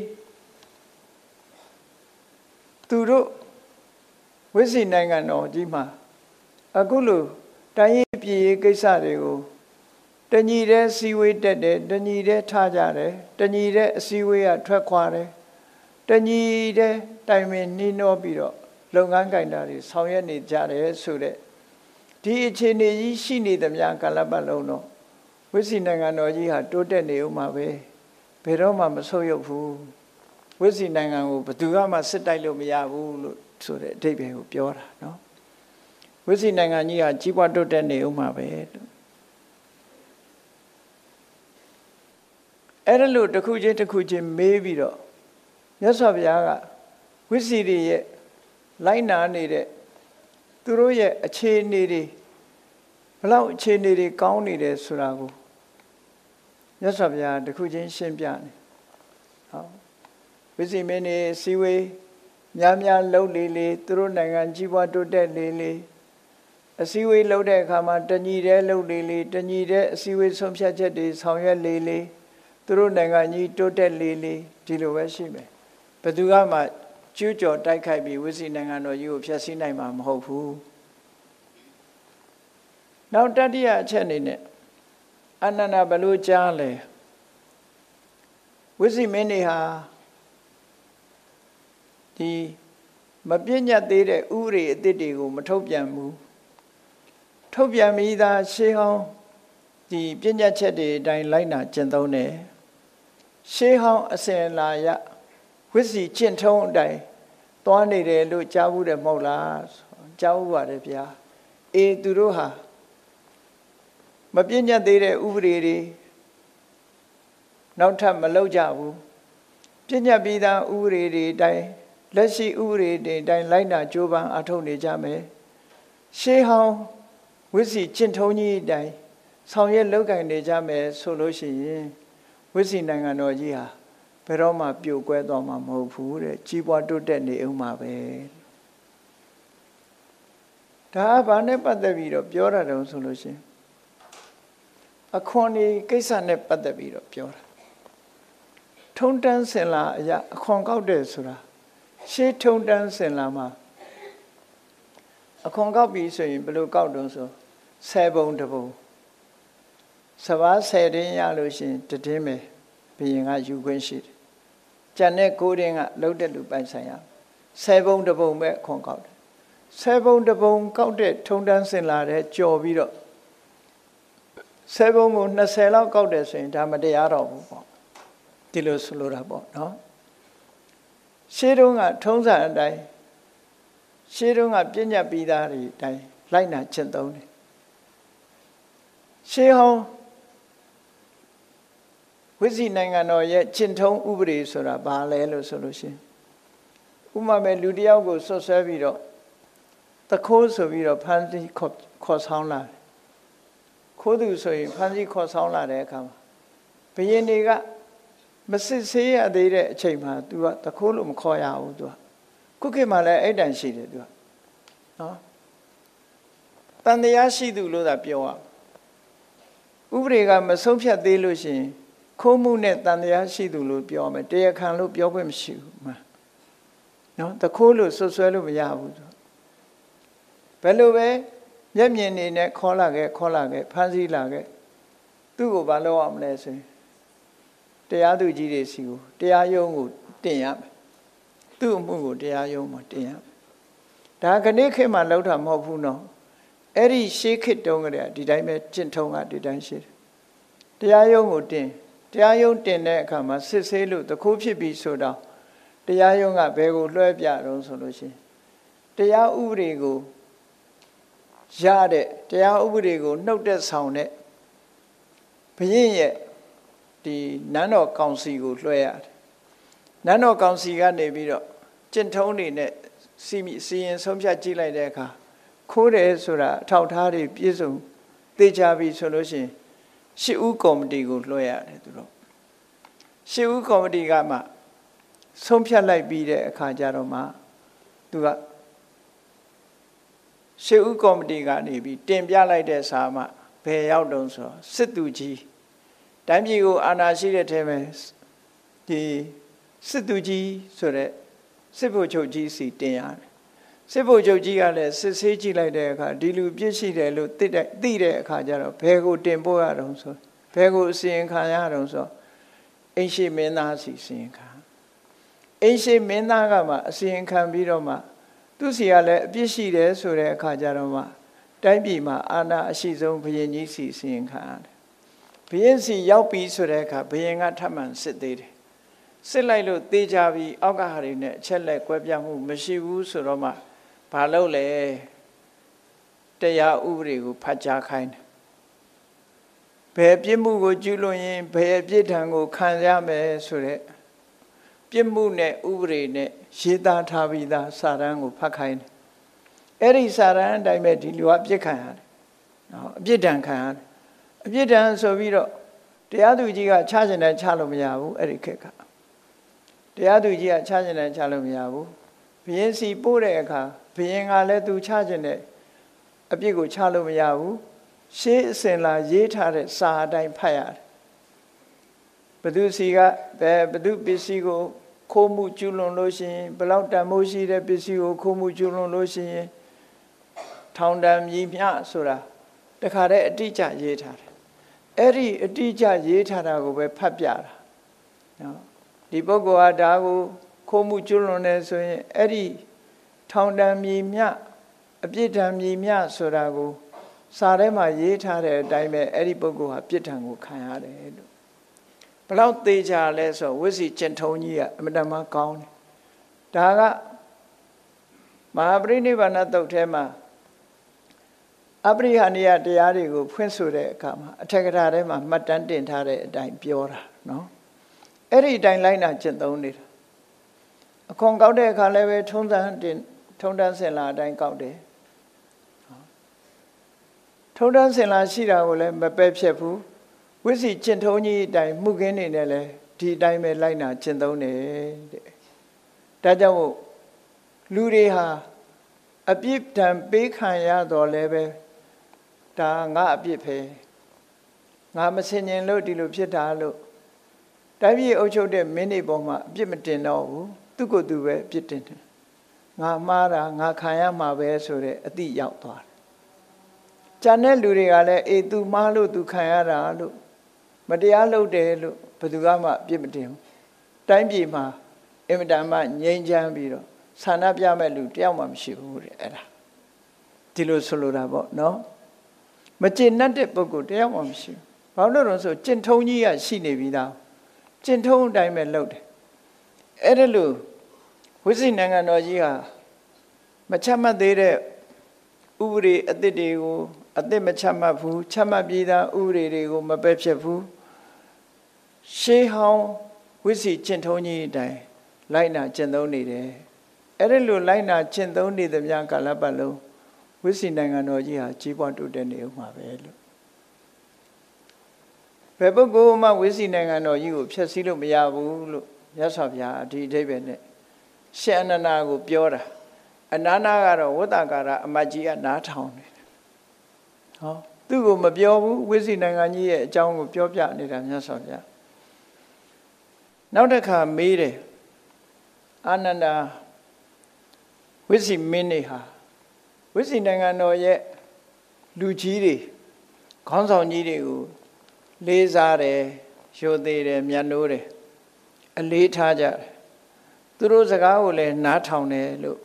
သူတို့ဝိဇ္ဇိနိုင်ငံတော်ကြီးမှာအခုလိုတိုင်းရေးပြည်ရေးကိစ္စတွေကိုတညီတဲ့စည်းဝေးတက်တယ်တညီတဲ့ထားကြတယ်တညီတဲ့အစည်းဝေးကထွက်ခွာတယ်တညီတဲ့တိုင်ပင်နှီးနှောပြီးတော့လုပ်ငန်းကိုင်တာတွေဆောင်ရွက်နေကြတယ်ဆိုတဲ့ဒီအခြေအနေကြီးရှိနေသမျှကာလပတ်လုံးတော့ဝိဇ္ဇိနိုင်ငံတော်ကြီးဟာတိုးတက်နေဦးမှာပဲဘယ်တော့မှမဆုတ်ယုတ်ဘူးဝိဇ္ဇိနိုင်ငံကိုဘယ်သူမှစစ်တိုက်လို့မရဘူးလို့ဆိုတဲ့အဓိပ္ပာယ်ကိုပြောတာနော်ဝိဇ္ဇိနိုင်ငံကြီးဟာကြီးပွားတိုးတက်နေဦးမှာပဲလို့အဲ့ဒါလို့တစ်ခုချင်းမေးပြီးတော့မြတ်စွာဘုရားကဝိဇ္ဇိတွေရဲ့လိုက်နာနေတဲ့သူတို့ရဲ့အခြေအနေတွေဘလောက်အခြေအနေတွေကောင်းနေတယ်ဆိုတာကိုမြတ်စွာဘုရားတစ်ခုချင်းရှင်းပြနေဟောဝိဇ္ဇိမင်းတွေစီဝေးများလှုပ်လေသူတို့နိုင်ငံကြီးပွားတိုးတက်လေအစည်းအဝေးလုပ်တဲ့အခါမှာတညီတဲ့လှုပ်လေတညီတဲ့အစည်းအဝေးဆုံးဖြတ်ချက်တွေဆောင်ရွက်လေသူတို့နိုင်ငံကြီးတိုးတက်လေဒီလိုပဲရှိမယ်ဘယ်သူမှကျူးကျော်တိုက်ခိုက်ပြီးဝိဇ္ဇိနိုင်ငံတော်ကြီးကိုဖျက်ဆီးနိုင်မှာမဟုတ်ဘူးနောက်တတိယအချက်အနေနဲ့အနန္ဒာဘလို့ကြားလဲဝိဇ္ဇိမင်းတွေဟာဒီမပြည့်ညတ်သေးတဲ့ဥပဒေအသစ်တွေကိုမထုတ်ပြန်ဘူးထုတ်ပြန်ပြီးသားရှေးဟောင်းဒီပြည့်ညတ်ချက်တွေအတိုင်းလိုက်နာကျင့်သုံးတယ်ရှေးဟောင်းအစဉ်အလာရဝိဇ္ဇိကျင့်ထုံးအတိုင်းသွားနေတယ်လို့ကြားဘူးတယ်မဟုတ်လားကြားဘူးပါတယ်ဗျာအေးသူတို့ဟာမပြည့်ညတ်သေးတဲ့ဥပဒေတွေနောက်ထပ်မလုပ်ကြဘူးပြည့်ညတ်ပြီးသားဥပဒေတွေအတိုင်းလက်ရှိဥပဒေတွေအတိုင်းလိုက်နာကြိုးပမ်းအထောက်နေကြမယ်ရှေးဟောင်းဝိဇ္ဇိကျင့်ထုံးကြီးအတိုင်းဆောင်ရွက်လုပ်ကိုင်နေကြမယ်ဆိုလို့ရှိရင်ဝိဇ္ဇိနိုင်ငံတော်ကြီးဟာဘယ်တော့မှပြိုကွဲသွားမှာမဟုတ်ဘူးတဲ့ကြီးပွားတိုးတက်နေအောင်မှာပဲဒါကဘာနဲ့ပတ်သက်ပြီးတော့ပြောတာတုံးဆိုလို့ရှိရင်အခွန်ဒီကိစ္စနဲ့ပတ်သက်ပြီးတော့ပြောတာထုံတန်းစင်လာအရာအခွန်ကောက်တယ်ဆိုတာရှေးထုံတန်းစင်လာမှာအခွန်ကောက်ပြီးဆိုရင်ဘယ်လိုကောက်တုံးဆို10ပုံတစ်ပုံစဘာ10တင်းရလို့ရှိရင်တတင်းပဲဘုရင်ကယူခွင့်ရှိတယ်ကျန်တဲ့9တင်းကလုံးတဲ့လူပိုင်ဆိုင်ရ10ပုံတစ်ပုံပဲအခွန်ကောက်တယ်10ပုံတစ်ပုံကောက်တဲ့ထုံတန်းစင်လာတဲ့ကြော်ပြီးတော့10ပုံကို20လောက်ကောက်တယ်ဆိုရင်ဒါမတရားတော့ဘူးပေါ့ဒီလိုဆိုလိုတာပေါ့နော်ရှေးတုန်းကထုံးစံအတိုင်းရှေးတုန်းကပြည့်ညတ်ပြီးသားတွေအတိုင်းလိုက်နာကျင့်သုံးတယ်ရှေးဟောင်းဝိဇ္ဇိနိုင်ငံတော်ရဲ့ကျင့်ထုံးဥပဒေဆိုတာဘာလဲလို့ဆိုလို့ရှိရင်ဥပမာမဲ့လူတယောက်ကိုဆွတ်ဆွဲပြီးတော့တခိုးဆိုပြီးတော့ဖမ်းဆီးခေါ်ဆောင်လာတယ်ခိုးသူဆိုရင်ဖမ်းဆီးခေါ်ဆောင်လာတဲ့အခါမှာဘုရင်တွေကမစစ်ဆေးရသေးတဲ့အချိန်မှာ तू ကတခိုးလို့မခေါ်ရဘူး तू ခုခေတ်မှာလည်းအဲ့တန်ရှိတယ် तू နော်တန်တရားရှိသူလို့သာပြောရဥပဒေကမဆုံးဖြတ်သေးလို့ရှိရင်ခိုးမှုနဲ့တန်တရားရှိသူလို့ပြောမယ်တရားခံလို့ပြောခွင့်မရှိဘူးမှန်နော်တခိုးလို့ဆွဆွဲလို့မရဘူး तू ဘယ်လိုပဲမျက်မြင်နေနဲ့ခေါ်လာခဲ့ဖမ်းဆီးလာခဲ့သူ့ကိုဘာလုပ်အောင်မလဲဆိုရင်တရားသူကြီးတွေစီကိုတရားရုံးကိုတင်ရမယ်သူ့အမှုကိုတရားရုံးမှာတင်ရမယ်ဒါကနေ့ခေတ်မှာလောက်တာမဟုတ်ဘူးနော်အဲ့ဒီရှေးခေတ်တုန်းကတည်းကဒီတိုင်းပဲကျင့်ထုံးကဒီတိုင်းရှိတယ်တရားရုံးကိုတင်တရားရုံးတင်တဲ့အခါမှာစစ်ဆေးလို့တခိုးဖြစ်ပြီးဆိုတော့တရားရုံးကဘယ်ကိုလွှဲပြတော့ဆိုလို့ရှိရင်တရားဥပဒေကိုရတဲ့တရားဥပဒေကိုနှုတ်တဲ့ဆောင်တဲ့ဘုရင်ရဲ့ဒီနန်းတော်ကောင်စီကိုလွှဲရတယ်နန်းတော်ကောင်စီကနေပြီးတော့ကျင့်ထုံးတွေနဲ့စီရင်ဆုံးဖြတ်ကြည့်လိုက်တဲ့အခါခိုးတယ်ဆိုတာအထောက်ထားတွေပြည့်စုံသိကြပြီဆိုလို့ရှိရင်ရှစ်ဦးကော်မတီကိုလွှဲရတယ်သူတို့ရှစ်ဦးကော်မတီကမှဆုံးဖြတ်လိုက်ပြီးတဲ့အခါကျတော့မှသူကရှစ်ဦးကော်မတီကနေပြီးတင်ပြလိုက်တဲ့စာမှဘယ်ရောက်တုံးဆိုတော့စစ်သူကြီးတိုင်းပြည်ကိုအာဏာရှိတဲ့ထဲမှာဒီစစ်သူကြီးဆိုတဲ့စစ်ဗိုလ်ချုပ်ကြီးစီတင်ရတယ်စစ်ဗိုလ်ချုပ်ကြီးကလည်းစစ်ဆေးကြည့်လိုက်တဲ့အခါဒီလူပြစ်ရှိတယ်လို့သိတဲ့အခါကျတော့ဘယ်ကိုတင်ပို့ရတုံးဆိုဘယ်ကိုအစီရင်ခံရတုံးဆိုအိမ်ရှိမင်းသားစီစီရင်ခံအိမ်ရှိမင်းသားကမှအစီရင်ခံပြီးတော့မှသူစီကလည်းအပြစ်ရှိတယ်ဆိုတဲ့အခါကျတော့မှတိုင်းပြည်မှာအာဏာအရှိဆုံးဘုရင်ကြီးစီစီရင်ခံရတယ်ဘုရင်စီရောက်ပြီဆိုတဲ့အခါဘုရင်ကထပ်မံစစ်သေးတယ်စစ်လိုက်လို့တေးကြပြီးအောက်ကဟာတွေနဲ့အချက်လက်ကွဲပြားမှုမရှိဘူးဆိုတော့မှဘာလုပ်လဲတရားဥပဒေကိုဖတ်ကြားခိုင်းတယ်ဘယ်ပြစ်မှုကိုကျူးလွန်ရင်ဘယ်ပြစ်ဒဏ်ကိုခံရမယ်ဆိုတဲ့ပြစ်မှုနဲ့ဥပဒေနဲ့ရေးသားထားပြီးသားစာတမ်းကိုဖတ်ခိုင်းတယ်အဲ့ဒီစာတမ်းအတိုင်းပဲဒီလူကအပြစ်ခံရတယ်နော်အပြစ်ဒဏ်ခံရတယ်အပြစ်ဒဏ်ဆိုပြီးတော့တရားသူကြီးကချချင်တယ်ချလို့မရဘူးအဲ့ဒီခက်ကတရားသူကြီးကချချင်တယ်ချလို့မရဘူးဘုရင်စီပို့တဲ့အခါဘုရင်ကလည်းသူချချင်တဲ့အပြစ်ကိုချလို့မရဘူးရှေးအစဉ်လာရေးထားတဲ့စာအတိုင်းဖတ်ရတယ်ဘသူစီကဘသူပစ္စည်းကိုခိုးမှုကျူးလွန်လို့ရှိရင်ဘလောက်တန်မိုးရှိတဲ့ပစ္စည်းကိုခိုးမှုကျူးလွန်လို့ရှိရင်ထောင်ဒဏ်မြည်မြဆိုတာတခါတည်းအတိအကျရေးထားတယ်အဲ့ဒီအတိအကျရေးထားတာကိုပဲဖတ်ပြတာနော်ဒီပုဂ္ဂိုလ်ဟာဒါကိုခိုးမှုကျူးလွန်နေဆိုရင်အဲ့ဒီထောင်ဒဏ်မြည်မြအပြစ်ဒဏ်မြည်မြဆိုတာကိုစာထဲမှာရေးထားတဲ့အတိုင်းပဲအဲ့ဒီပုဂ္ဂိုလ်ဟာပြစ်ဒဏ်ကိုခံရတယ်လို့ဘလောက်သေးချာလဲဆိုဝိစီကျင့်ထုံးကြီးကအမတမကောင်းတယ်ဒါကမဟာပရိနိဗ္ဗာန်သုတ်ထဲမှာအပရိဟဏိယတရားတွေကိုဖွင့်ဆိုတဲ့အခါမှာအထက်ကထာထဲမှာမှတ်တမ်းတင်ထားတဲ့အတိုင်းပြောတာနော်အဲ့ဒီအတိုင်းလိုက်နာကျင့်သုံးနေတာအခွန်ကောက်တဲ့အခါလည်းပဲထုံးတန်းစင်လာအတိုင်းကောက်တယ်ထုံးတန်းစင်လာရှိတာကိုလည်းမပယ်ဖြတ်ဘူးဝိစီကျင့်ထုံးကြီးအတိုင်းမှုခင်းနေနဲ့လည်းဒီအတိုင်းပဲလိုက်နာကျင့်သုံးတယ်တဲ့ဒါကြောင့်မို့လူတွေဟာအပြစ်ဒဏ်ပေးခံရတော့လည်းပဲဒါငါအပြစ်ပဲငါမစင်ញင်လို့ဒီလိုဖြစ်တာလို့တိုင်းပြည်အုပ်ချုပ်တဲ့မင်းတွေပေါ်မှာအပြစ်မတင်တော့ဘူးသူ့ကိုယ်သူပဲအပြစ်တင်တယ်ငါမှားတာငါခံရမှာပဲဆိုတဲ့အတိရောက်သွားတယ်ကျန်တဲ့လူတွေကလည်းအေး तू မှားလို့ तू ခံရတာလို့မတရားလုပ်တယ်လို့ဘယ်သူမှအပြစ်မတင်ဘူးတိုင်းပြည်မှာအင်မတန်မှငြိမ်းချမ်းပြီးတော့ဆန္ဒပြမဲ့လူတယောက်မှမရှိဘူးတဲ့အဲ့ဒါဒီလိုဆိုလိုတာပေါ့နော်မကျေနပ်တဲ့ပုဂ္ဂိုလ်တယောက်မှမရှိဘူးဘာလို့လဲဆိုကျင့်ထုံးကြီးကရှိနေပြီးသားကျင့်ထုံးအတိုင်းပဲလုပ်တယ်အဲ့ဒါလို့ဝိဇ္ဇိနိုင်ငံတော်ကြီးဟာမချမှတ်သေးတဲ့ဥပဒေအသစ်တွေကိုအသစ်မချမှတ်ဘူးချမှတ်ပြီးသားဥပဒေတွေကိုမပယ်ဖြတ်ဘူးရှေးဟောင်းဝိဇ္ဇိကျင့်ထုံးကြီးအတိုင်းလိုက်နာကျင့်သုံးနေတယ်အဲ့ဒါလို့လိုက်နာကျင့်သုံးနေသမျှကာလပတ်လုံးဝိဇ္ဇိနိုင်ငံတော်ကြီးဟာကြီးပွားတိုးတက်နေဦးမှာပဲလို့ဘယ်ပုဂ္ဂိုလ်မှဝိစီနိုင်ငံတော်ကြီးကိုဖျက်ဆီးလို့မရဘူးလို့မြတ်စွာဘုရားဒီအဓိပ္ပာယ်နဲ့ရှင်အနန္ဒာကိုပြောတာအနန္ဒာကတော့ဝတ္တကာရအမတ်ကြီးကနားထောင်နေတယ်ဟောသူ့ကိုမပြောဘူးဝိစီနိုင်ငံကြီးရဲ့အကြောင်းကိုပြောပြနေတာမြတ်စွာဘုရားနောက်တစ်ခါမေးတယ်အာနန္ဒာဝိစီမင်းနေဟာဝိစီနိုင်ငံတော်ရဲ့လူကြီးတွေခေါင်းဆောင်ကြီးတွေကိုလေးစားတယ်ရိုသေတယ်မြတ်နိုးတယ်အလေးထားကြတယ်သူတို့စကားကိုလည်းနားထောင်တယ်လို့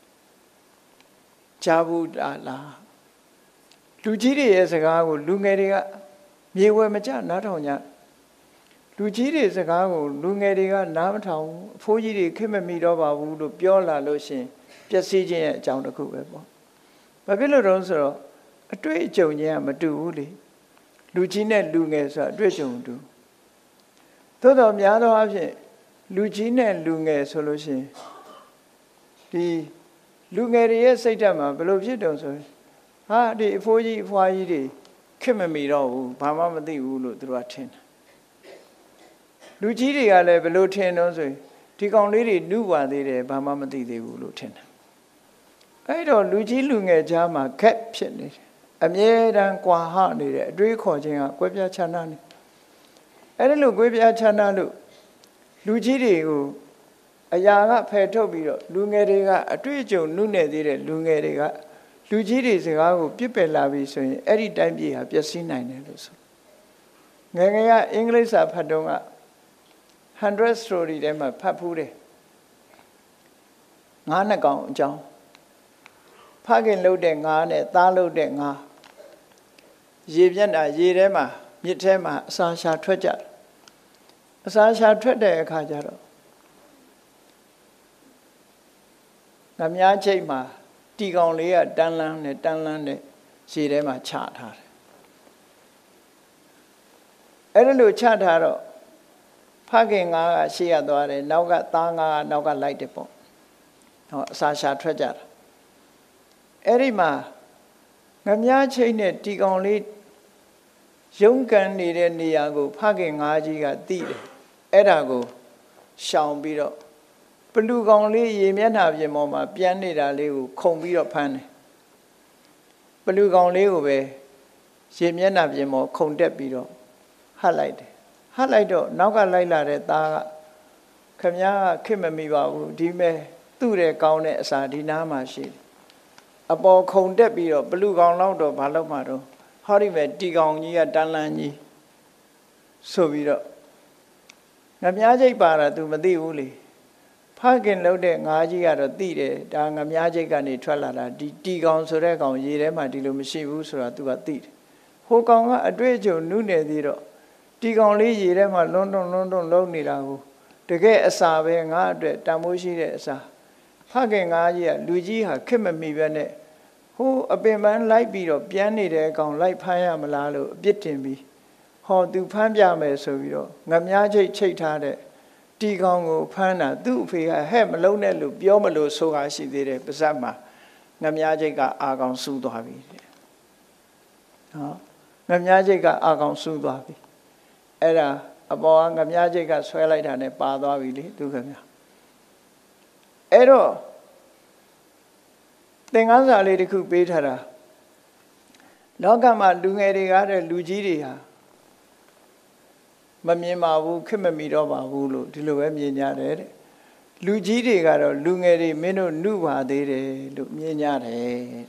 ကြားဘူးလားလူကြီးတွေရဲ့စကားကိုလူငယ်တွေကမြေဝဲမကျနားထောင်ကြလူကြီးတွေစကားကိုလူငယ်တွေကနားမထောင်အဖိုးကြီးတွေခင်မမိတော့ပါဘူးလို့ပြောလာလို့ရှင်ပျက်စီးခြင်းရဲ့အကြောင်းတစ်ခုပဲပေါ့ဘာဖြစ်လို့တော့ဆိုတော့အတွေ့အကြုံချင်းကမတူဘူးလေလူကြီးနဲ့လူငယ်ဆိုတာအတွေ့အကြုံတူသို့တော်များသောအားဖြင့်လူကြီးနဲ့လူငယ်ဆိုလို့ရှိရင်ဒီလူငယ်တွေရဲ့စိတ်ဓာတ်မှာဘယ်လိုဖြစ်တုံဆိုရင်ဟာဒီအဖိုးကြီးအဖွားကြီးတွေခင်မမီတော့ဘူးဘာမှမသိဘူးလို့သူတို့ကထင်တယ်လူကြီးတွေကလည်းဘယ်လိုထင်တော့ဆိုရင်ဒီကောင်လေးတွေနှုပါသေးတယ်ဘာမှမသိသေးဘူးလို့ထင်တယ်အဲ့တော့လူကြီးလူငယ်ကြားမှာခက်ဖြစ်နေတယ်အမြဲတမ်းကွာဟနေတယ်အတွေးခေါ်ခြင်းကကွဲပြားခြားနားနေအဲ့ဒါလို့ကွဲပြားခြားနားလို့လူကြီးတွေကိုအရာကဖယ်ထုတ်ပြီးတော့လူငယ်တွေကအတွေ့အကြုံနုနယ်သေးတဲ့လူငယ်တွေကလူကြီးတွေစကားကိုပြစ်ပယ်လာပြီဆိုရင်အဲ့ဒီတိုင်းပြည်ဟာပျက်စီးနိုင်တယ်လို့ဆိုငယ်ငယ်ကအင်္ဂလိပ်စာဖတ်တော့က100 story ထဲမှာဖတ်ဖူးတယ်ငါးနှစ်ကောင်အကြောင်းဖခင်လှုပ်တဲ့ငါးနဲ့သားလှုပ်တဲ့ငါးရေပြတ်တာရေထဲမှာမြစ်ထဲမှာအစာရှာထွက်ကြတယ်အစာရှာထွက်တဲ့အခါကျတော့ငမြားချိတ်မှာတီကောင်လေးကတန်းလန်းနဲ့ရေထဲမှာချထားတယ်အဲ့ဒါလို့ချထားတော့ဖခင်ငါးကရှေ့ရသွားတယ်နောက်ကသားငါးကနောက်ကလိုက်တယ်ပေါ့ဟောအစာရှာထွက်ကြတာအဲ့ဒီမှာငမြားချိတ်နဲ့တီကောင်လေးရုံးကန်နေတဲ့နေရာကိုဖခင်ငါးကြီးကသိတယ်အဲ့ဒါကိုရှောင်ပြီးတော့ပလူကောင်လေးရေမျက်နှာပြင်ပေါ်မှာပြန်နေတာလေးကိုခုန်ပြီးတော့ဖမ်းတယ်ပလူကောင်လေးကိုပဲရေမျက်နှာပြင်ပေါ်ခုန်တက်ပြီးတော့ဟတ်လိုက်တယ်ဟတ်လိုက်တော့နောက်ကလိုက်လာတဲ့သားကခမည်းကခင်မမိပါဘူးဒီမဲ့သူ့တဲ့ကောင်းတဲ့အစာဒီနားမှာရှိတယ်အပေါ်ခုန်တက်ပြီးတော့ပလူကောင်လောက်တော့ဘာလို့မှတော့ဟောဒီမဲ့တီကောင်ကြီးကတန်းလန်းကြီးဆိုပြီးတော့ငမြားချိတ်ပါတာ तू မသိဘူးလေဖခင်လှုပ်တဲ့ငါးကြီးကတော့သိတယ်ဒါငမြားချိတ်ကနေထွက်လာတာဒီတီကောင်ဆိုတဲ့ကောင်ရေထဲမှာဒီလိုမရှိဘူးဆိုတာ तू ကသိတယ်ဟိုကောင်ကအတွေ့အကြုံနုနယ်သေးတော့တီကောင်လေးရေထဲမှာလွန်းတွန်းလုံးနေတာကိုတကယ်အစာပဲငါအတွက်တန်ဖိုးရှိတဲ့အစာဖခင်ငါးကြီးကလူကြီးဟာခက်မမီပဲနဲ့ဟိုအပင်ပန်းလိုက်ပြီးတော့ပြန်နေတဲ့အကောင်လိုက်ဖမ်းရမလားလို့အပြစ်တင်ပြီးဟောသူဖမ်းပြမယ်ဆိုပြီးတော့ငမြားချိတ်ထားတဲ့တီကောင်ကိုဖမ်းတာသူ့အဖေကဟဲ့မလုံးနဲ့လို့ပြောမလို့ဆိုတာရှိသေးတယ်ပါဇက်မှာငမြားချိတ်ကအာကောင်ဆူသွားပြီတဲ့ဟောငမြားချိတ်ကအာကောင်ဆူသွားပြီအဲ့ဒါအပေါ်ကငမြားချိတ်ကဆွဲလိုက်တာနဲ့ပါသွားပြီလေသူခင်ဗျာအဲ့တော့သင်္ကန်းစာလေးတစ်ခုပေးထားတာလောကမှာလူငယ်တွေကတဲ့လူကြီးတွေဟာမမြင်ပါဘူးခင်မမီတော့ပါဘူးလို့ဒီလိုပဲမြင်ကြတယ်တဲ့လူကြီးတွေကတော့လူငယ်တွေမင်းတို့နှုပါသေးတယ်လို့မြင်ကြတယ်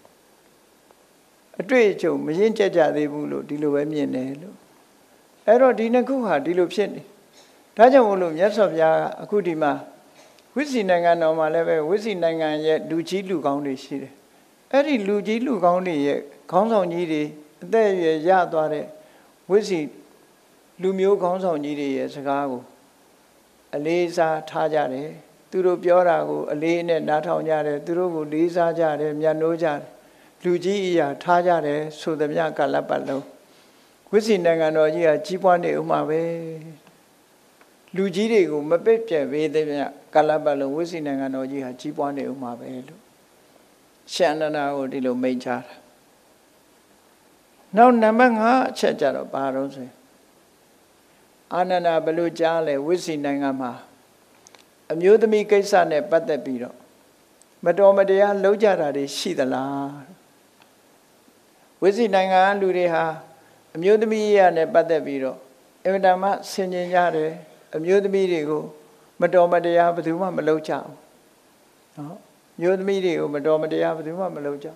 တဲ့အတွေ့အကြုံမရင်ကြကြသေးဘူးလို့ဒီလိုပဲမြင်တယ်လို့အဲ့တော့ဒီနှစ်ခုဟာဒီလိုဖြစ်နေဒါကြောင့်မို့လို့မြတ်စွာဘုရားကအခုဒီမှာဝိစီနိုင်ငံတော်မှာလည်းပဲဝိစီနိုင်ငံရဲ့လူကြီးလူကောင်းတွေရှိတယ်အဲ့ဒီလူကြီးလူကောင်းတွေရဲ့ခေါင်းဆောင်ကြီးတွေအသက်အရွယ်ရသွားတဲ့ဝိစီလူမျိုးခေါင်းဆောင်ကြီးတွေရဲ့စကားကိုအလေးစားထားကြတယ်သူတို့ပြောတာကိုအလေးနဲ့နားထောင်ကြတယ်သူတို့ကိုလေးစားကြတယ်မြတ်နိုးကြတယ်လူကြီးအရာထားကြတယ်ဆိုသမျှကာလပတ်လုံးဝိစီနိုင်ငံတော်ကြီးကကြီးပွားနေဥမှာပဲလူကြီးတွေကိုမပစ်ပြယ်ပေးသမျှကာလပတ်လုံးဝိစီနိုင်ငံတော်ကြီးဟာကြီးပွားနေဥမှာပဲလို့ရှင်အနန္ဒာကိုဒီလိုမိန့်ချတာနောက်နံပါတ်5အချက်ကြတော့ဘာလို့ဆိုရင်အာနန္ဒဘလို့ကြားလဲဝိစီနိုင်ငံမှာအမျိုးသမီးကိစ္စနဲ့ပတ်သက်ပြီးတော့မတော်မတရားလုပ်ကြတာတွေရှိသလားဝိစီနိုင်ငံလူတွေဟာအမျိုးသမီးရနဲ့ပတ်သက်ပြီးတော့အင်မတန်မှဆင်ခြင်ကြတယ်အမျိုးသမီးတွေကိုမတော်မတရားဘယ်သူမှမလုပ်ကြဘူးနော်မျိုးသမီးတွေကိုမတော်မတရားဘယ်သူမှမလုပ်ကြ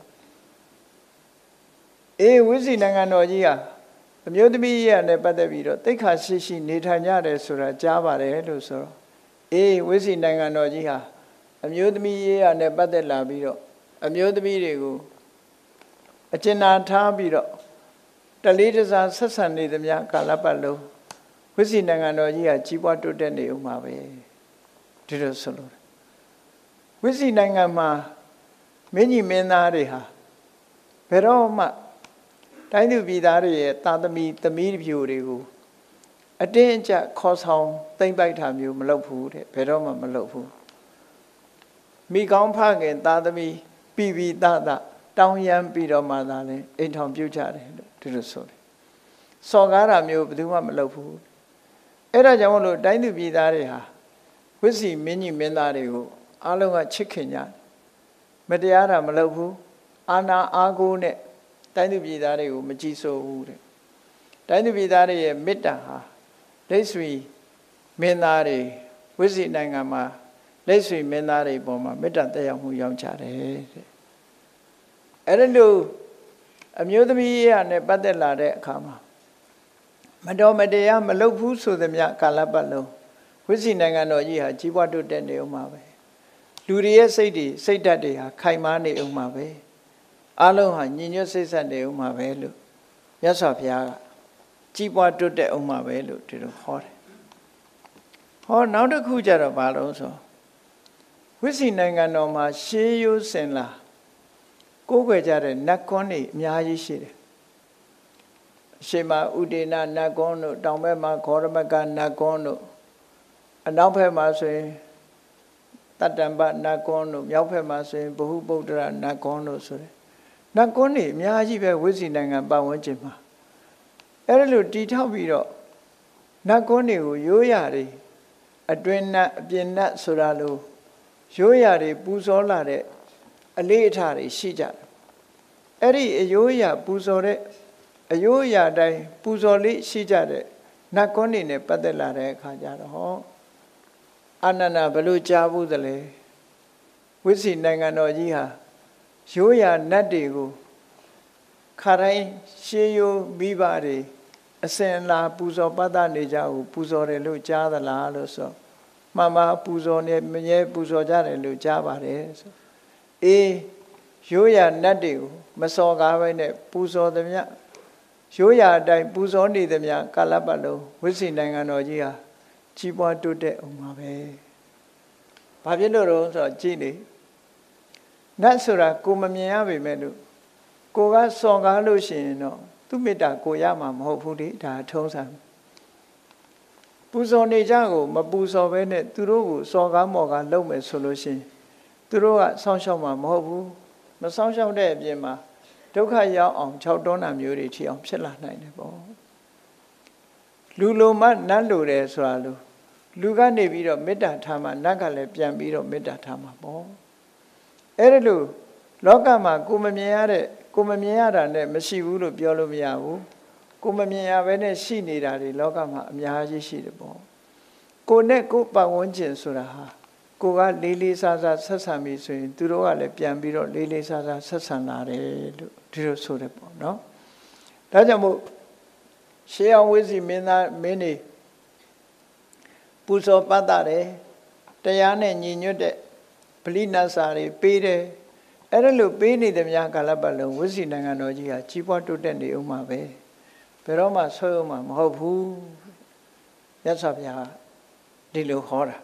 ဝိစီနိုင်ငံတော်ကြီးဟာအမျိုးသမီးရနဲ့ပတ်သက်ပြီးတော့တိတ်ခါရှိရှိနေထိုင်ကြတယ်ဆိုတာကြားပါတယ်လို့ဆိုတော့ဝိစီနိုင်ငံတော်ကြီးဟာအမျိုးသမီးရနဲ့ပတ်သက်လာပြီးတော့အမျိုးသမီးတွေကိုအကျဉ်းနာထားပြီးတော့တလေးတစားဆက်ဆံနေသမျှကာလပတ်လုံးဝိစီနိုင်ငံတော်ကြီးဟာကြီးပွားတိုးတက်နေဦးမှာပဲဒီလိုဆိုလို့ဝိစီနိုင်ငံမှာမင်းကြီးမင်းသားတွေဟာဘယ်တော့မှတိုင်းသူပြည်သားတွေရဲ့သာသမီသမီးဖြူတွေကိုအတင်းအကျပ်ခေါ်ဆောင်သိမ့်ပိုက်တာမျိုးမလုပ်ဘူးတဲ့ဘယ်တော့မှမလုပ်ဘူးမိကောင်းဖခင်သာသမီပြီးတောင်းရမ်းပြီးတော့မှသာလဲအိမ်ထောင်ပြုတ်ကြတယ်လို့ဒီလိုဆိုတယ်စော်ကားတာမျိုးဘယ်သူမှမလုပ်ဘူးအဲ့ဒါကြောင့်မလို့တိုင်းသူပြည်သားတွေဟာဝိစီမင်းကြီးမင်းသားတွေကိုအားလုံးကချစ်ခင်ကြမတရားတာမလုပ်ဘူးအာနာအားကိုးနဲ့တိုင်းသူပြည်သားတွေကိုမကြည်ဆိုဘူးတဲ့တိုင်းသူပြည်သားတွေရဲ့မေတ္တာဟာလက်ဆွေမင်းသားတွေဝိစီနိုင်ငံမှာလက်ဆွေမင်းသားတွေပေါ်မှာမေတ္တာတက်ရောက်မှုရောက်ကြတယ်တဲ့အဲ့ဒါလို့အမျိုးသမီးရနဲ့ပတ်သက်လာတဲ့အခါမှာမတော်မတရားမလုပ်ဘူးဆိုသမျှကာလပတ်လုံးဝိစီနိုင်ငံတော်ကြီးဟာကြီးပွားတိုးတက်နေဦးမှာပဲလူတွေရဲ့စိတ်ဓာတ်တွေဟာခိုင်မာနေဦးမှာပဲအလုံးဟာညီညွတ်စိတ်ဆက်နေဦးမှာပဲလို့မြတ်စွာဘုရားကကြီးပွားတိုးတက်ဦးမှာပဲလို့ဒီလိုဟောတယ်နောက်တစ်ခုကျတော့ဘာလို့ဆိုဝိစီနိုင်ငံတော်မှာရှေးရိုးစင်လာကိုးကွယ်ကြတဲ့နတ်ကွန်းတွေအများကြီးရှိတယ်အရှိမဥဒေနနတ်ကွန်းတို့တောင်ဘက်မှာခောရမကနတ်ကွန်းတို့အနောက်ဘက်မှာဆိုရင်တတ္တံပနတ်ကွန်းတို့မြောက်ဘက်မှာဆိုရင်ဘဟုပုတ္တရနတ်ကွန်းတို့ဆိုတယ်နတ်ကွန်းတွေအများကြီးပဲဝိစီနိုင်ငံပတ်ဝန်းကျင်မှာအဲ့ဒါလို့တီထောက်ပြီးတော့နတ်ကွန်းတွေကိုရိုးရာတွေအတွင်းနတ်အပြင်နတ်ဆိုတာလို့ရိုးရာတွေပူဇော်လာတဲ့အလေးအထားတွေရှိကြတယ်အဲ့ဒီအရိုးရာပူဇော်တဲ့အရိုးရာတိုင်းပူဇော်လေးရှိကြတဲ့နတ်ကွန်းတွေနဲ့ပတ်သက်လာတဲ့အခါကျတော့အာနန္ဒဘလို့ကြားဘူးသလဲဝိစီနိုင်ငံတော်ကြီးဟာရိုးရာနတ်တွေကိုခါတိုင်းရှေးရိုးမိဘတွေအစဉ်လာပူဇော်ပတ်သက်နေကြကိုပူဇော်တယ်လို့ကြားသလားလို့ဆိုမှန်ပါပူဇော်နေမမြဲပူဇော်ကြတယ်လို့ကြားပါတယ်ဆိုရိုးရာနတ်တွေကိုမစော်ကားပဲနဲ့ပူဇော်သမျှရိုးရာအတိုင်းပူဇော်နေသမျှကာလပတ်လုံးဝိစီနိုင်ငံတော်ကြီးဟာကြီးပွားတိုးတက်အောင်ပါပဲဘာဖြစ်လို့တော့ဆိုတော့ကြည့်လေနတ်ဆိုတာကိုမမြင်ရပေမဲ့လို့ကိုကစော်ကားလို့ရှိရင်တော့သူ့မေတ္တာကိုရမှာမဟုတ်ဘူးလေဒါထုံးစံပူဇော်နေကြကိုမပူဇော်ပဲနဲ့သူတို့ကိုစော်ကားမော်ကားလုပ်မယ်ဆိုလို့ရှိရင်သူတို့ကစောင့်ရှောက်မှာမဟုတ်ဘူးမစောင့်ရှောက်တဲ့အပြင်မှာဒုက္ခရောက်အောင်6တွန်းတာမျိုးတွေထီအောင်ဖြစ်လာနိုင်တယ်ပေါ့လူလိုမှနတ်လိုတယ်ဆိုတာလို့လူကနေပြီးတော့မေတ္တာထားမှနတ်ကလည်းပြန်ပြီးတော့မေတ္တာထားမှာပေါ့အဲ့ဒါလို့လောကမှာကိုမမြင်ရတာနဲ့မရှိဘူးလို့ပြောလို့မရဘူးကိုမမြင်ရဘဲနဲ့ရှိနေတာတွေလောကမှာအများကြီးရှိတယ်ပေါ့ကိုနဲ့ကိုပတ်ဝန်းကျင်ဆိုတာဟာကိုကလေးလေးစားစားဆက်ဆံပြီဆိုရင်သူတို့ကလည်းပြန်ပြီးတော့လေးလေးစားစားဆက်ဆံလာတယ်လို့ဒီလိုဆိုတယ်ပေါ့နော်ဒါကြောင့်မို့ရှေးအောင်ဝိစီမင်းနေပူဇော်ပတ်တာတယ်တရားနဲ့ညီညွတ်တဲ့ပလိနတ်စာတွေပေးတယ်အဲ့ဒါလို့ပေးနေသည်များကာလပတ်လုံးဝိစီနိုင်ငံတော်ကြီးဟာကြီးပွားတိုးတက်နေဦးမှာပဲဘယ်တော့မှဆွဲဦးမှာမဟုတ်ဘူးမြတ်စွာဘုရားဒီလိုဟောတာ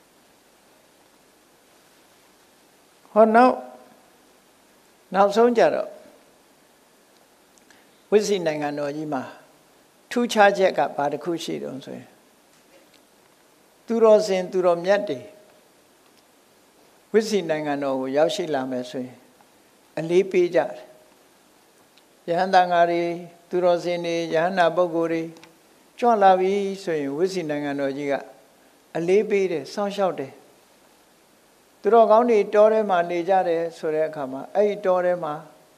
နောက်ဆုံးကြတော့ဝိစီနိုင်ငံတော်ကြီးမှာထူးခြားချက်ကဘာတစ်ခုရှိတုံးဆိုရင်သူတော်စင်သူတော်မြတ်တွေဝိစီနိုင်ငံတော်ကိုရောက်ရှိလာမယ်ဆိုရင်အလေးပေးကြတယ်ယဟန်တန်ဃာတွေသူတော်စင်တွေယဟန္တာပုဂ္ဂိုလ်တွေကြွလာပြီဆိုရင်ဝိစီနိုင်ငံတော်ကြီးကအလေးပေးတယ်စောင့်ရှောက်တယ်သူတော်ကောင်းတွေတောထဲမှာနေကြတယ်ဆိုတဲ့အခါမှာအဲ့ဒီတောထဲမှာ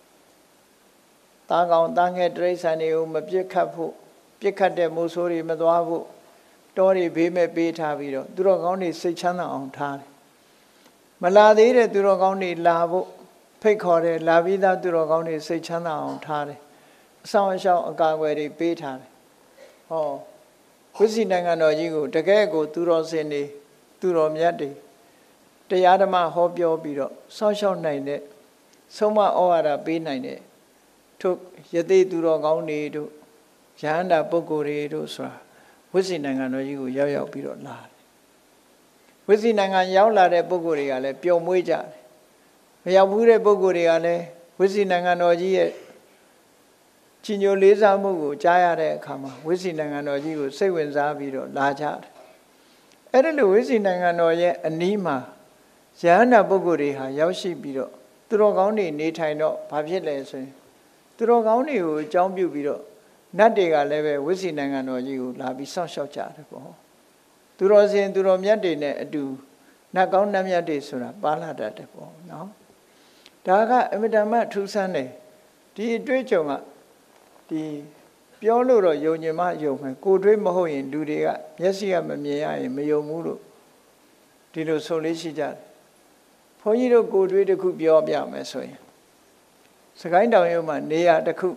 သားကောင်သားငယ်တိရစ္ဆာန်တွေကိုမပြစ်ခတ်ဖို့ပြစ်ခတ်တဲ့မိုးဆိုးတွေမသွားဖို့တောတွေဘေးမဲ့ပေးထားပြီးတော့သူတော်ကောင်းတွေစိတ်ချမ်းသာအောင်ထားတယ်မလာသေးတဲ့သူတော်ကောင်းတွေလာဖို့ဖိတ်ခေါ်တယ်လာပြီးသားသူတော်ကောင်းတွေစိတ်ချမ်းသာအောင်ထားတယ်အဆောင်အရှောက်အကာအကွယ်တွေပေးထားတယ်ဟောဝိစီနိုင်ငံတော်ကြီးကိုတကယ်ကိုသူတော်စင်တွေသူတော်မြတ်တွေတရားဓမ္မဟောပြောပြီးတော့စောင့်ရှောက်နိုင်တဲ့ဆုံးမဩဝါဒပေးနိုင်တဲ့ထို့ယသိသူတော်ကောင်းတွေတို့ယဟန္တာပုဂ္ဂိုလ်တွေတို့ဆိုတာဝိစီနိုင်ငံတော်ကြီးကိုရောက်ပြီးတော့လာတယ်ဝိစီနိုင်ငံရောက်လာတဲ့ပုဂ္ဂိုလ်တွေကလည်းပျော်မွေးကြတယ်မရောက်ဘူးတဲ့ပုဂ္ဂိုလ်တွေကလည်းဝိစီနိုင်ငံတော်ကြီးရဲ့ကြီးညိုလေးစားမှုကိုကြားရတဲ့အခါမှာဝိစီနိုင်ငံတော်ကြီးကိုစိတ်ဝင်စားပြီးတော့လာကြတယ်အဲ့ဒါလိုဝိစီနိုင်ငံတော်ရဲ့အနီးမှာယဟန္တာပုဂ္ဂိုလ်တွေဟာရောက်ရှိပြီးတော့သူတော်ကောင်းတွေနေထိုင်တော့ဘာဖြစ်လဲဆိုရင်သူတော်ကောင်းတွေကိုအကြောင်းပြုပြီးတော့နတ်တွေကလည်းပဲဝိစီနိုင်ငံတော်ကြီးကိုလာပြီးစောင့်ရှောက်ကြတယ်ပေါ့သူတော်စင်သူတော်မြတ်တွေနဲ့အတူနတ်ကောင်းနတ်မြတ်တွေဆိုတာပါလာတတ်တယ်ပေါ့နော်ဒါကအမြဲတမ်းထူးဆန်းတယ်ဒီအတွေ့အကြုံကဒီပြောလို့တော့ယုံကြည်မှယုံမယ်ကိုယ်တွေ့မဟုတ်ရင်လူတွေကမျက်စိကမမြင်ရရင်မယုံဘူးလို့ဒီလိုဆိုလေးရှိကြတယ်ဘုန်းကြီးတို့ကိုယ်တွေ့တစ်ခုပြောပြမယ်ဆိုရင်စကိုင်းတောင်ရုံမှာနေရာတစ်ခု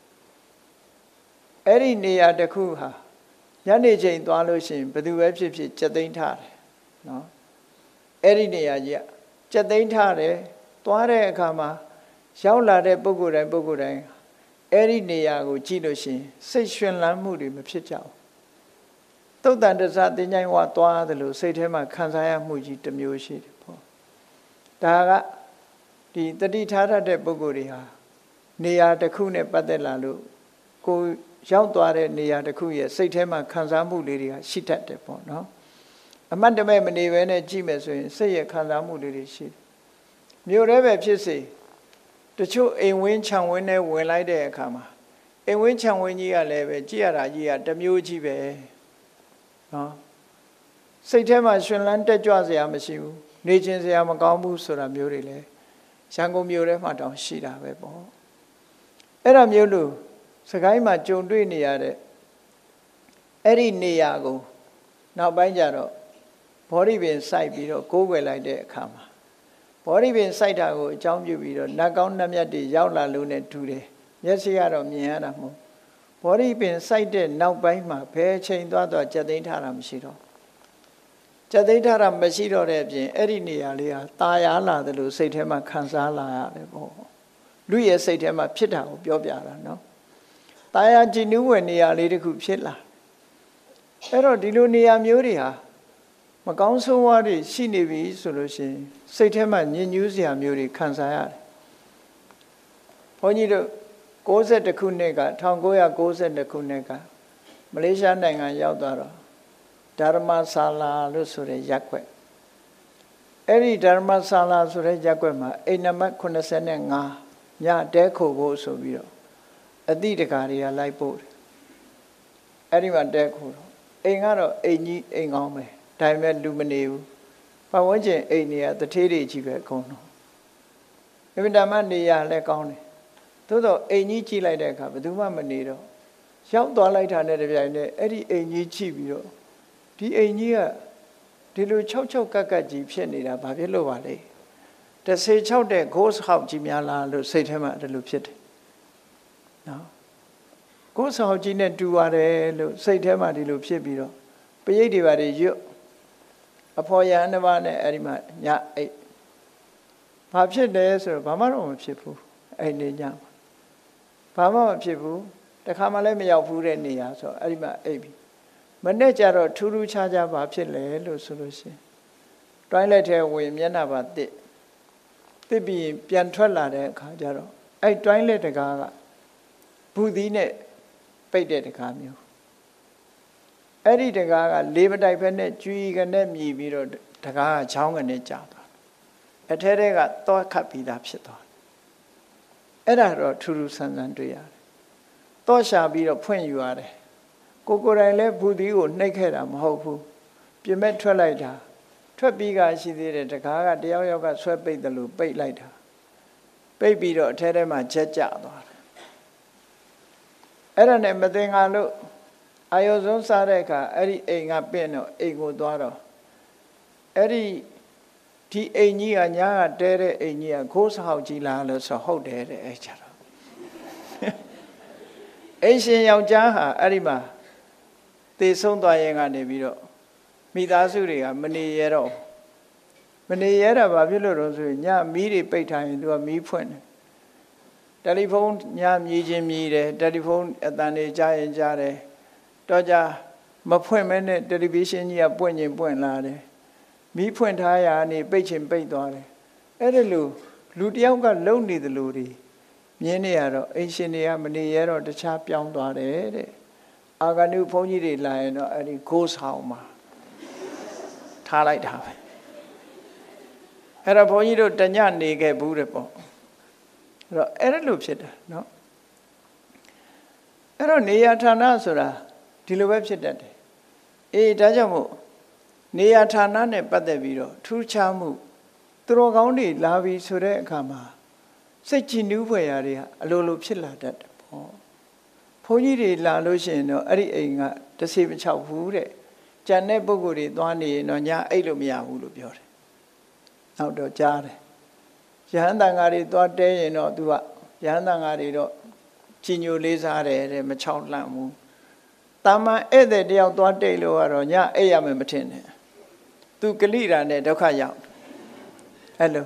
အဲ့ဒီနေရာတစ်ခုဟာညနေချိန်သွားလို့ရှိရင်ဘယ်သူပဲဖြစ်ဖြစ်ကြက်သိမ်းထားတယ်နော်အဲ့ဒီနေရာကြီးကကြက်သိမ်းထားတယ်သွားတဲ့အခါမှာရောက်လာတဲ့ပုဂ္ဂိုလ်တိုင်းအဲ့ဒီနေရာကိုကြည့်လို့ရှိရင်စိတ်ရှင်လန်းမှုတွေမဖြစ်ကြဘူးသုတ်တန်တစတင်ញိုင်းဝသွားတယ်လို့စိတ်ထဲမှာခံစားရမှုကြီးတစ်မျိုးရှိတယ်ပေါ့ဒါကဒီတတိထားရတဲ့ပုဂ္ဂိုလ်တွေဟာနေရာတစ်ခုနဲ့ပတ်သက်လာလို့ကိုရောက်သွားတဲ့နေရာတစ်ခုရဲ့စိတ်ထဲမှာခံစားမှုလေးတွေကရှိတတ်တယ်ပေါ့နော်အမှတ်တမဲ့မနေဘဲနဲ့ကြည့်မယ်ဆိုရင်စိတ်ရဲ့ခံစားမှုလေးတွေရှိတယ်မြို့ထဲပဲဖြစ်စေတချို့အိမ်ဝင်းခြံဝင်းနဲ့ဝင်လိုက်တဲ့အခါမှာအိမ်ဝင်းခြံဝင်းကြီးကလည်းပဲကြည့်ရတာကြီးကတစ်မျိုးကြီးပဲနော်စိတ်ထဲမှာရှင်လန်းတက်ကြွစရာမရှိဘူးနေခြင်းစရာမကောင်းဘူးဆိုတာမျိုးတွေလည်းရန်ကုန်မြို့ထဲမှာတောင်ရှိတာပဲပေါ့အဲ့ဒါမျိုးလို့စကိုင်းမှာကြုံတွေ့နေရတဲ့အဲ့ဒီနေရာကိုနောက်ပိုင်းကျတော့ဘောဓိပင်စိုက်ပြီးတော့ကိုးကွယ်လိုက်တဲ့အခါမှာဘောဓိပင်စိုက်တာကိုအကြောင်းပြုပြီးတော့နတ်ကောင်းနတ်မြတ်တွေရောက်လာလို့ ਨੇ တူတယ်မျက်စိကတော့မြင်ရတာမဟုတ်ဘောဓိပင်စိုက်တဲ့နောက်ပိုင်းမှာဘယ်ချိန်သွားကြက်သိမ်းထားတာမရှိတော့ကြက်သိမ်းထားတာမရှိတော့တဲ့အပြင်အဲ့ဒီနေရာလေးဟာตาရလာတယ်လို့စိတ်ထဲမှာခံစားလာရတယ်ပေါ့လူရဲ့စိတ်ထဲမှာဖြစ်တာကိုပြောပြတာနော်ตาရကြည်နူးဝင်နေရာလေးတစ်ခုဖြစ်လာအဲ့တော့ဒီလိုနေရာမျိုးတွေဟာမကောင်းဆိုးဝါးတွေရှိနေပြီဆိုလို့ရှိရင်စိတ်ထဲမှာညစ်ညူးစရာမျိုးတွေခံစားရတယ်ဘုန်းကြီးတို့62ခုနှစ်က1992ခုနှစ်ကမလေးရှားနိုင်ငံရောက်သွားတော့ဓမ္မဆာလာလို့ဆိုတဲ့ရပ်ကွက်အဲ့ဒီဓမ္မဆာလာဆိုတဲ့ရပ်ကွက်မှာအိမ်နံပါတ်85ညတဲခိုဖို့ဆိုပြီးတော့အတိတကာတွေကလိုက်ပို့တယ်အဲ့ဒီမှာတဲခိုတော့အိမ်ကတော့အိမ်ကြီးအိမ်ကောင်းပဲဒါပေမဲ့လူမနေဘူးပတ်ဝန်းကျင်အိမ်တွေကတထေးတွေကြီးပဲအကုန်လုံးအမြဲတမ်းနေရလဲကောင်းတယ်သို့တော့အိမ်ကြီးကြည့်လိုက်တဲ့အခါဘယ်သူမှမနေတော့ရောက်သွားလိုက်တာနဲ့တပြိုင်နက်အဲ့ဒီအိမ်ကြီးကြည့်ပြီးတော့ဒီအိမ်ကြီးကဒီလို6ကက်ကက်ကြီးဖြစ်နေတာဘာဖြစ်လို့ပါလဲ16တဲ့ ghost house ကြီးများလားလို့စိတ်ထဲမှာအဲ့လိုဖြစ်တယ်နော် ghost house ကြီးနဲ့တူရတယ်လို့စိတ်ထဲမှာဒီလိုဖြစ်ပြီးတော့ပရိတ်တွေပါတွေရွတ်အဖော်ရဟန်းတစ်ပါးနဲ့အဲ့ဒီမှာညအိတ်ဘာဖြစ်လဲဆိုတော့ဘာမှတော့မဖြစ်ဘူးအဲ့ဒီညဘာမှမဖြစ်ဘူးတခါမှလည်းမရောက်ဘူးတဲ့နေရာဆိုအဲ့ဒီမှာအိတ်ပြီမနေ့ကျတော့ထူးထူးခြားခြားဘာဖြစ်လဲလို့ဆိုလို့ရှိရင်တွိုင်းလိုက်တဲ့ဝင်မျက်နှာပါတစ်ပြီးပြန်ထွက်လာတဲ့အခါကျတော့အဲ့တွိုင်းလက်တကားကဘူးသီးနဲ့ပိတ်တဲ့တကားမျိုးအဲ့ဒီတကားကလေးမတိုက်ဖက်နဲ့ကျွီကနေမြည်ပြီးတော့တကားကချောင်းကနေကြာသွားအထဲထဲကတောခတ်ပြီးသားဖြစ်သွားအဲ့ဒါတော့ထူးထူးဆန်းဆန်းတွေ့ရတယ်တောရှာပြီးတော့ဖွင့်ယူရတယ်ကိုယ်တိုင်လည်းဘူဒီကိုနှိပ်ခဲ့တာမဟုတ်ဘူးပြင်မဲ့ထွက်လိုက်တာထွက်ပြီးကရှိသေးတယ်တကားကတယောက်ယောက်ကဆွဲပိတ်တယ်လို့ပိတ်လိုက်တာပိတ်ပြီးတော့အထဲထဲမှာချက်ကျသွားတယ်အဲ့ဒါနဲ့မသိငါလို့အာယုံဆုံးစားတဲ့အခါအဲ့ဒီအိမ်ကပြင့်တော့အိမ်ကိုသွားတော့အဲ့ဒီအိမ်ကြီးကညာကတဲတဲ့အိမ်ကြီးကခိုးဆောက်ကြီးလားလို့ဆိုဟုတ်တယ်တဲ့အဲ့ကြတော့အိမ်ရှင်ယောက်ျားဟာအဲ့ဒီမှာသေဆုံးသွားရင်ကနေပြီးတော့မိသားစုတွေကမနေရတော့မနေရတာဘာဖြစ်လို့တော့ဆိုရင်ညမီးတွေပိတ်ထားရင်သူကမီးဖွင့်တယ်တယ်လီဖုန်းညမြည်ချင်းမြည်တယ်တယ်လီဖုန်းအတန်တွေကြားရင်ကြားတယ်တော့ကြမဖွင့်မဲနဲ့တယ်လီဗီရှင်းကြီးကပွင့်ရင်ပွင့်လာတယ်မီးဖွင့်ထားရနေပိတ်ချင်ပိတ်သွားတယ်အဲ့ဒါလို့လူတယောက်ကလုံနေတယ်လို့ဒီမြင်းနေရတော့အိမ်ရှင်တွေကမနေရတော့တခြားပြောင်းသွားတယ်တဲ့အာဂနုဘုန်းကြီးတွေလာရင်တော့အဲ့ဒီကိုးဆောင်မှာထားလိုက်တာပဲအဲ့တော့ဘုန်းကြီးတို့တညနေခဲ့ဘူးတဲ့ပေါ့အဲ့တော့အဲ့လိုဖြစ်တာเนาะအဲ့တော့နေရာဌာနဆိုတာဒီလိုပဲဖြစ်တတ်တယ်အေးဒါကြောင့်မို့နေရာဌာနနဲ့ပတ်သက်ပြီးတော့ထူးခြားမှုသူတော်ကောင်းတွေလာပြီးဆိုတဲ့အခါမှာစိတ်ကြည်နူးဖွယ်ရာတွေကအလိုလိုဖြစ်လာတတ်တယ်ပေါ့ဘုန်းကြီးတွေလာလို့ရှိရင်တော့အဲ့ဒီအိမ်ကတဆေမချောက်ဘူးတဲ့ကျန်တဲ့ပုဂ္ဂိုလ်တွေသွားနေရင်တော့ညအိတ်လို့မရဘူးလို့ပြောတယ်နောက်တော့ကြားတယ်ယဟန်တန်ဃာတွေသွားတဲရင်တော့သူကယဟန်တန်ဃာတွေတော့ကြီးညိုလေးစားတယ်တဲ့မချောက်လန့်ဘူးတာမန်ဧည့်သည်တယောက်သွားတိတ်လို့ကတော့ညအိတ်ရမယ်မထင်နဲ့သူကလိတာနဲ့ဒုက္ခရောက်အဲ့လို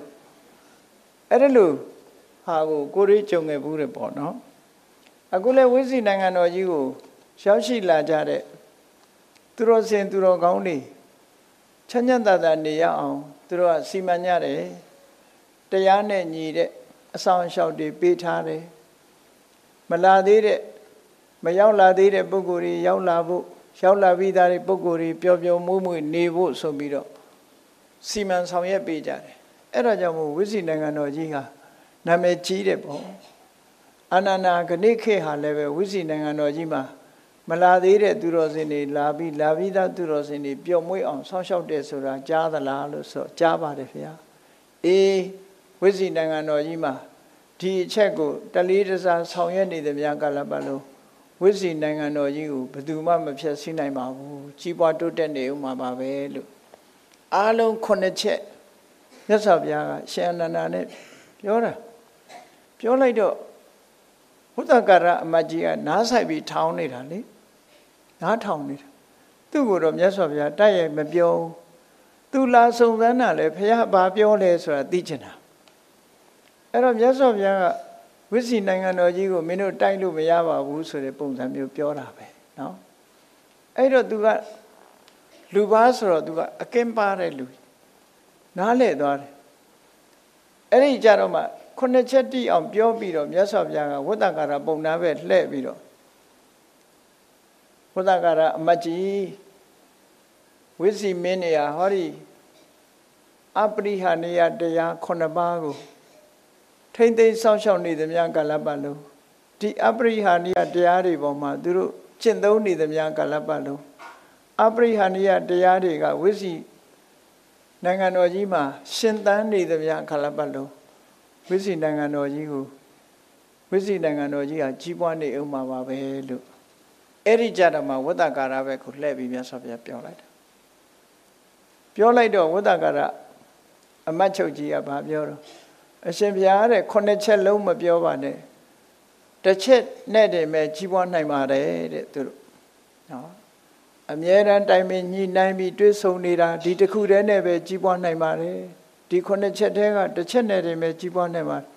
ဟာကိုရီးကြုံခဲ့ဘူးတယ်ပေါ့နော်အခုလဲဝိဇိနိုင်ငံတော်ကြီးကိုရောက်ရှိလာကြတဲ့သူတော်စင်သူတော်ကောင်းတွေချမ်းချမ်းသာသာနေရအောင်သူတို့ကစီမံကြတယ်တရားနဲ့ညီတဲ့အဆောင်အရှောက်တွေပေးထားတယ်မလာသေးတဲ့မရောက်လာသေးတဲ့ပုဂ္ဂိုလ်တွေရောက်လာဖို့ရောက်လာပြီးသားတဲ့ပုဂ္ဂိုလ်တွေပျော်ပျော်မွေ့မွေ့နေဖို့ဆိုပြီးတော့စီမံဆောင်ရွက်ပေးကြတယ်အဲ့ဒါကြောင့်မို့ဝိဇိနိုင်ငံတော်ကြီးဟာနာမည်ကြီးတယ်ပေါ့အာနန္ဒာဂဏိခေဟာလည်းပဲဝိဇိနိုင်ငံတော်ကြီးမှာမလာသေးတဲ့သူတော်စင်တွေလာပြီးသားသူတော်စင်တွေပျော်မွေ့အောင်ဆောင်းလျှောက်တယ်ဆိုတာကြားသလားလို့ဆိုကြားပါတယ်ခင်ဗျာအေးဝိဇိနိုင်ငံတော်ကြီးမှာဒီအချက်ကိုတလေးတစားဆောင်ရွက်နေသမျှကာလပတ်လုံးဝိဇိနိုင်ငံတော်ကြီးကိုဘယ်သူမှမဖျက်ဆီးနိုင်ပါဘူးကြီးပွားတိုးတက်နေဦးမှာပါပဲလို့အားလုံး9ချက်မြတ်စွာဘုရားကရှင်အနန္ဒာနဲ့ပြောလိုက်တော့ဘုဒ္ဓကာရအမတ်ကြီးကနားဆိုင်ပြီးထောင်းနေတာလေနားထောင်နေတာသူ့ကိုတော့မြတ်စွာဘုရားတိုက်ရိုက်မပြောသူလာစုံစမ်းတာလေဘုရားဘာပြောလဲဆိုတာသိချင်တာအဲ့တော့မြတ်စွာဘုရားကဝိဇိနိုင်ငံတော်ကြီးကိုမင်းတို့တိုက်လို့မရပါဘူးဆိုတဲ့ပုံစံမျိုးပြောတာပဲเนาะအဲ့တော့သူကလူပါဆိုတော့သူကအကင်းပါတဲ့လူနားလဲသွားတယ်အဲ့ဒီကြတော့မှ9ချက်တိအောင်ပြောပြီးတော့မြတ်စွာဘုရားကဝတ္တကာရပုံနာပဲလှည့်ပြီးတော့ဝတ္တကာရအမတ်ကြီးဝိဇိမင်းနေရဟောဒီအပရိဟာနိယတရား9ပါးကိုထိမ့်သိမ်းစောင့်ရှောက်နေသမျှကာလပတ်လုံးဒီအပရိဟာနိယတရားတွေပေါ်မှာသူတို့ကျင့်သုံးနေသမျှကာလပတ်လုံးအပရိဟာနိယတရားတွေကဝိဇိနိုင်ငံတော်ကြီးမှာရှင်သန်နေသမျှကာလပတ်လုံးဝိဇိနိုင်ငံတော်ကြီးကိုဝိဇိနိုင်ငံတော်ကြီးဟာကြီးပွားနေအောင်မှာပါပဲလို့အဲ့ဒီကြတော့မှဝတ္တကာရဘက်ကိုလှည့်ပြီးမြတ်စွာဘုရားပြောလိုက်တာပြောလိုက်တော့ဝတ္တကာရအမတ်ချုပ်ကြီးကဗာပြောတော့အရှင်ဘုရားတဲ့9ချက်လုံးမပြောပါနဲ့တစ်ချက်နဲ့တည်းမဲ့ကြီးပွားနိုင်ပါတယ်တဲ့သူတို့နော်အမြဲတမ်းတိုင်ပင်ညှိနှိုင်းပြီးတွေးဆုံနေတာဒီတစ်ခုတည်းနဲ့ပဲကြီးပွားနိုင်ပါတယ်ဒီ9ချက်တည်းကတစ်ချက်နဲ့တည်းပဲကြီးပွားနိုင်ပါတယ်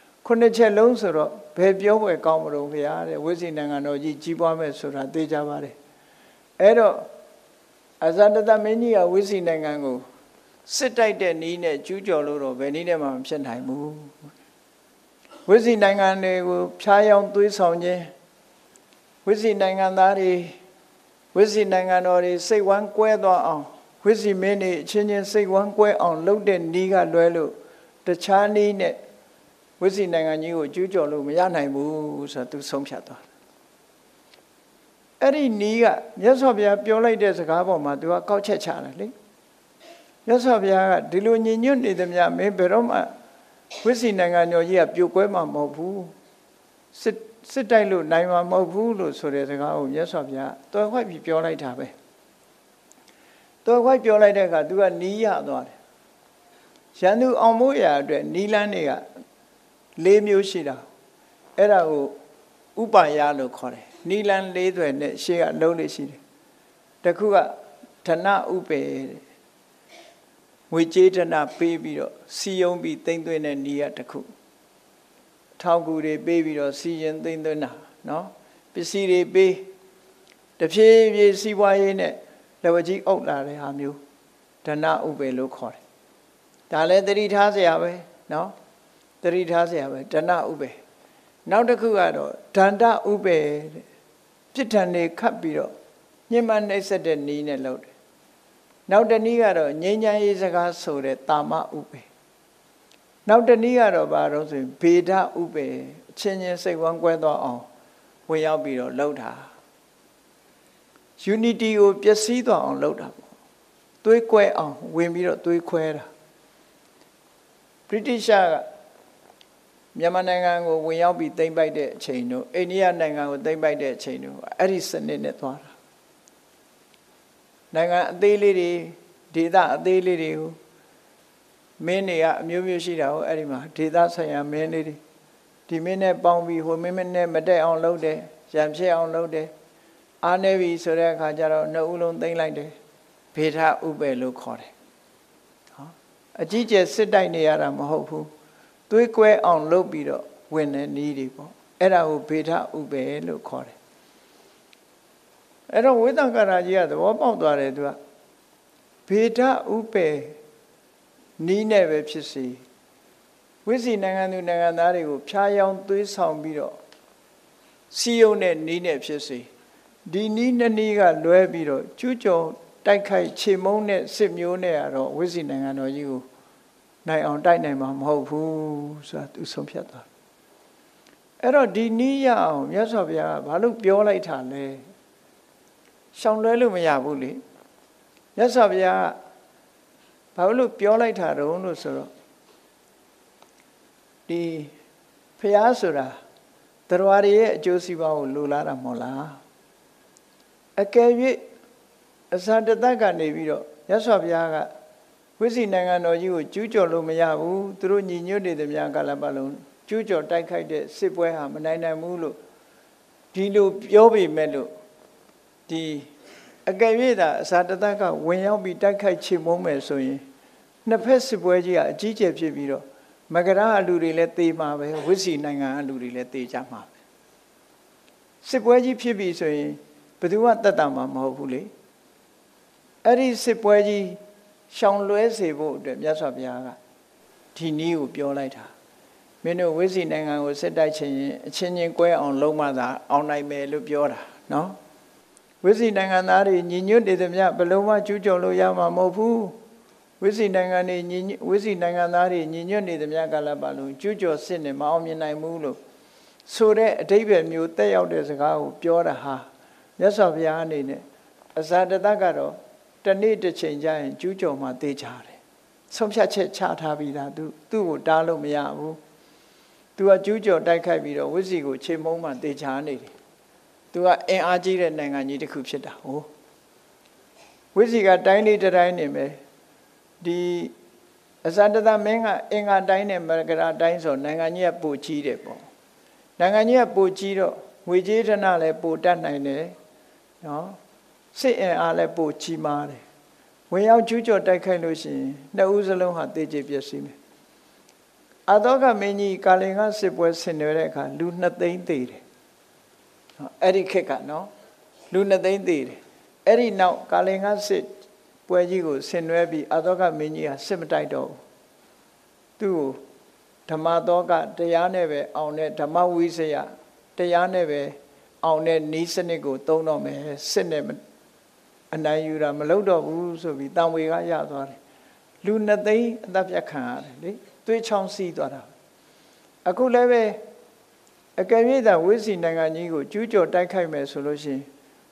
9ချက်လုံးဆိုတော့ဘယ်ပြောပွဲကောင်းမလို့ဘုရားတဲ့ဝိဇိနိုင်ငံတော်ကြီးကြီးပွားမဲ့ဆိုတာသိကြပါတယ်အဲ့တော့အဇန္တတမင်းကြီးကဝိဇိနိုင်ငံကိုစစ်တိုက်တဲ့နည်းနဲ့ကျူးကျော်လို့တော့ဘယ်နည်းနဲ့မှမဖြစ်နိုင်ဘူးဝိဇိနိုင်ငံတွေကိုဖျားယောင်းသွေးဆောင်ခြင်းဝိဇိနိုင်ငံသားတွေဝိဇိနိုင်ငံတော်တွေစိတ်ဝမ်းကွဲသွားအောင်ဝိဇိမင်းတွေအချင်းချင်းစိတ်ဝမ်းကွဲအောင်လုပ်တဲ့နည်းကလွဲလို့တခြားနည်းနဲ့ဝိဇိနိုင်ငံကြီးကိုကျူးကျော်လို့မရနိုင်ဘူးဆိုတော့သူဆုံးဖြတ်သွားတယ်အဲ့ဒီနီးကမြတ်စွာဘုရားပြောလိုက်တဲ့စကားပေါ်မှာသူကကောက်ချက်ချတယ်လေမြတ်စွာဘုရားကဒီလိုညင်ညွတ်နေသမျှမင်းဘယ်တော့မှဝိစီနိုင်ငံတော်ကြီးကပြိုကွဲမှာမဟုတ်ဘူးစစ်တိုက်လို့နိုင်မှာမဟုတ်ဘူးလို့ဆိုတဲ့စကားကိုမြတ်စွာဘုရားတော်ခွက်ပြီးပြောလိုက်တာပဲတော်ခွက်ပြောလိုက်တဲ့အခါသူကနီးရသွားတယ်ရန်သူအောင်မို့ရာအတွက်နီးလန်းတွေက၄မျိုးရှိတာအဲ့ဒါကိုဥပါယလို့ခေါ်တယ်နီလန်၄သွယ်နဲ့ရှေ့ကလုံးလေးရှိတယ်တခုကဓနဥပေငွေကြေးဓနပေးပြီးတော့စီယုံပြီးသိမ့်သွင်းတဲ့နီးရတခုထောက်ကူတွေပေးပြီးတော့စီရင်သိမ့်သွင်းတာနော်ပစ္စည်းတွေပေးတဖြည်းဖြည်းစီးပွားရေးနဲ့လက်ဝကြီးအုပ်လာတဲ့ဟာမျိုးဓနဥပေလို့ခေါ်တယ်ဒါလည်းသတိထားစရာပဲနော်သတိထားစရာပဲဓနဥပေနောက်တစ်ခုကတော့ဒန္တဥပေပြစ်ဒဏ်တွေခတ်ပြီးတော့ညှဉ်းပန်းနှိပ်စက်တဲ့နည်းနဲ့လုပ်တယ်နောက်တစ်နည်းကတော့ငြိမ်းချမ်းရေးစကားဆိုတဲ့တာမဥပေနောက်တစ်နည်းကတော့ဘာလို့ဆိုရင်ဗေဒဥပေအချင်းချင်းစိတ်ဝမ်းကွဲသွားအောင်ဝင်ရောက်ပြီးတော့လုပ်တာ unity ကိုပျက်စီးသွားအောင်လုပ်တာပေါ့သွေးကွဲအောင်ဝင်ပြီးတော့သွေးခွဲတာ British ကမြန်မာနိုင်ငံကိုဝင်ရောက်ပြီးသိမ်းပိုက်တဲ့အချိန်တို့အိန္ဒိယနိုင်ငံကိုသိမ်းပိုက်တဲ့အချိန်တို့အဲ့ဒီစနစ်နဲ့သွားတာနိုင်ငံအသေးလေးတွေဒေသအသေးလေးတွေကိုမင်းတွေကအမျိုးမျိုးရှိတာကိုအဲ့ဒီမှာဒေသဆိုင်ရာမင်းလေးတွေဒီမင်းနဲ့ပေါင်းပြီးဟိုမင်းနဲ့မတက်အောင်လုပ်တယ်ရံဖြစ်အောင်လုပ်တယ်အားနေပြီဆိုတဲ့အခါကျတော့နှစ်ဦးလုံးသိမ်းလိုက်တယ်ဗေဒဥပေလို့ခေါ်တယ်ဟောအကြီးကျယ်စစ်တိုက်နေရတာမဟုတ်ဘူးသွေးကွဲအောင်လုပ်ပြီးတော့ဝင်တဲ့နည်းတွေပေါ့အဲ့ဒါကိုဗေဒဥပေလို့ခေါ်တယ်အဲ့တော့ဝိသကရာကြီးကသဘောပေါက်သွားတယ်သူကဗေဒဥပေနီးနဲ့ပဲဖြစ်စီဝိစီနိုင်ငံသူနိုင်ငံသားတွေကိုဖျားယောင်းသွေးဆောင်ပြီးတော့စီယုံတဲ့နီးနဲ့ဖြစ်စီဒီနီးနှစ်နီးကလွဲပြီးတော့ကျူးကျော်တိုက်ခိုက်ခြေမုံတဲ့စစ်မျိုးနဲ့ကတော့ဝိစီနိုင်ငံတော်ကြီးကိုနိုင်အောင်တိုက်နိုင်မှာမဟုတ်ဘူးဆိုတာသူဆုံးဖြတ်သွားအဲ့တော့ဒီနီးရအောင်မြတ်စွာဘုရားကဘာလို့ပြောလိုက်တာလဲရှောင်လွဲလို့မရဘူးလေမြတ်စွာဘုရားကဘာလို့ပြောလိုက်တာတုံးလို့ဆိုတော့ဒီဘုရားဆိုတာတရားတွေရဲ့အကျိုးစီးပွားကိုလိုလားတာမဟုတ်လားအကယ်၍အစတတကနေပြီးတော့မြတ်စွာဘုရားကဝိစီနိုင်ငံတော်ကြီးကိုကျူးကျော်လို့မရဘူးသူတို့ညီညွတ်နေသမျှကာလပတ်လုံးကျူးကျော်တိုက်ခိုက်တဲ့စစ်ပွဲဟာမနိုင်နိုင်ဘူးလို့ဒီလိုပြောပေမဲ့လို့ဒီအကယ်၍သာအစတတကဝင်ရောက်ပြီးတိုက်ခိုက်ချေမှုန်းမယ်ဆိုရင်နှစ်ဖက်စစ်ပွဲကြီးကအကြီးကျယ်ဖြစ်ပြီးတော့မကရာအလူတွေလည်းတေးမှာပဲဝိစီနိုင်ငံအလူတွေလည်းတေးကြမှာပဲစစ်ပွဲကြီးဖြစ်ပြီဆိုရင်ဘယ်သူမှတတ်တာမှမဟုတ်ဘူးလေအဲ့ဒီစစ်ပွဲကြီးရှောင်လွဲစေဖို့အတွက်မြတ်စွာဘုရားကဒီနည်းကိုပြောလိုက်တာမင်းတို့ဝိစီနိုင်ငံကိုစစ်တိုက်ခြင်းအချင်းချင်းကွဲအောင်လုံးမသာအောင်နိုင်မယ်လို့ပြောတာနော်ဝိစီနိုင်ငံသားတွေညီညွတ်နေသမျှဘယ်လုံးမှကျူးကျော်လို့ရမှာမဟုတ်ဘူးဝိစီနိုင်ငံတွေဝိစီနိုင်ငံသားတွေညီညွတ်နေသမျှကာလပတ်လုံးကျူးကျော်စစ်နေမအောင်မြင်နိုင်ဘူးလို့ဆိုတဲ့အဓိပ္ပာယ်မျိုးတက်ရောက်တဲ့စကားကိုပြောတာဟာမြတ်စွာဘုရားအနေနဲ့အဇာတတကတော့တနေ့တစ်ချိန်ကျရင်ကျူးကျော်မှသိကြတယ်ဆုံးဖြတ်ချက်ချထားပြီးသားသူ့ကိုတားလို့မရဘူးသူကကျူးကျော်တိုက်ခိုက်ပြီးတော့ဝိစီကိုခြေမုံမှသိချာနေတယ်သူကအင်အားကြီးတဲ့နိုင်ငံကြီးတစ်ခုဖြစ်တာဟုတ်ဝိစီကတိုင်းလေးတိုင်းနေမယ်ဒီအဇာတတမင်းကအင်္ဂါတိုင်းနဲ့မကရာတိုင်းဆိုနိုင်ငံကြီးကပိုကြီးတယ်ပေါ့နိုင်ငံကြီးကပိုကြီးတော့ငွေကြေးဌာနလည်းပိုတတ်နိုင်တယ်နော်စစ်အင်အားလည်းပိုကြီးမားတယ်ဝင်ရောက်ကျူးကျော်တိုက်ခိုက်လို့ရှိရင်နှစ်ဦးစလုံးဟာတေကျေပျက်စီးမယ်အတောကမင်းကြီးကာလင်ကစစ်ပွဲဆင်နွှဲတဲ့အခါလူ2သိန်းသေတယ်အဲ့ဒီခေတ်ကနော်လူ2သိန်းသေတယ်အဲ့ဒီနောက်ကာလင်ကစစ်ပွဲကြီးကိုဆင်နွှဲပြီးအတောကမင်းကြီးကစစ်မတိုက်တော့ဘူးသူ့ကိုဓမ္မတောကတရားနဲ့ပဲအောင်တဲ့ဓမ္မဝိစယတရားနဲ့ပဲအောင်တဲ့ဤစနစ်ကိုသုံးတော့မယ်စစ်နဲ့အနိုင်ယူတာမလုပ်တော့ဘူးဆိုပြီးတံဝေကရသွားတယ်လူ2သိန်းအသက်ပြတ်ခံရတယ်လေသွေးချောင်းစီးသွားတာအခုလည်းပဲအကယ်၍သာဝိစီနိုင်ငံကြီးကိုကျူးကျော်တိုက်ခိုက်မယ်ဆိုလို့ရှိရင်ဝ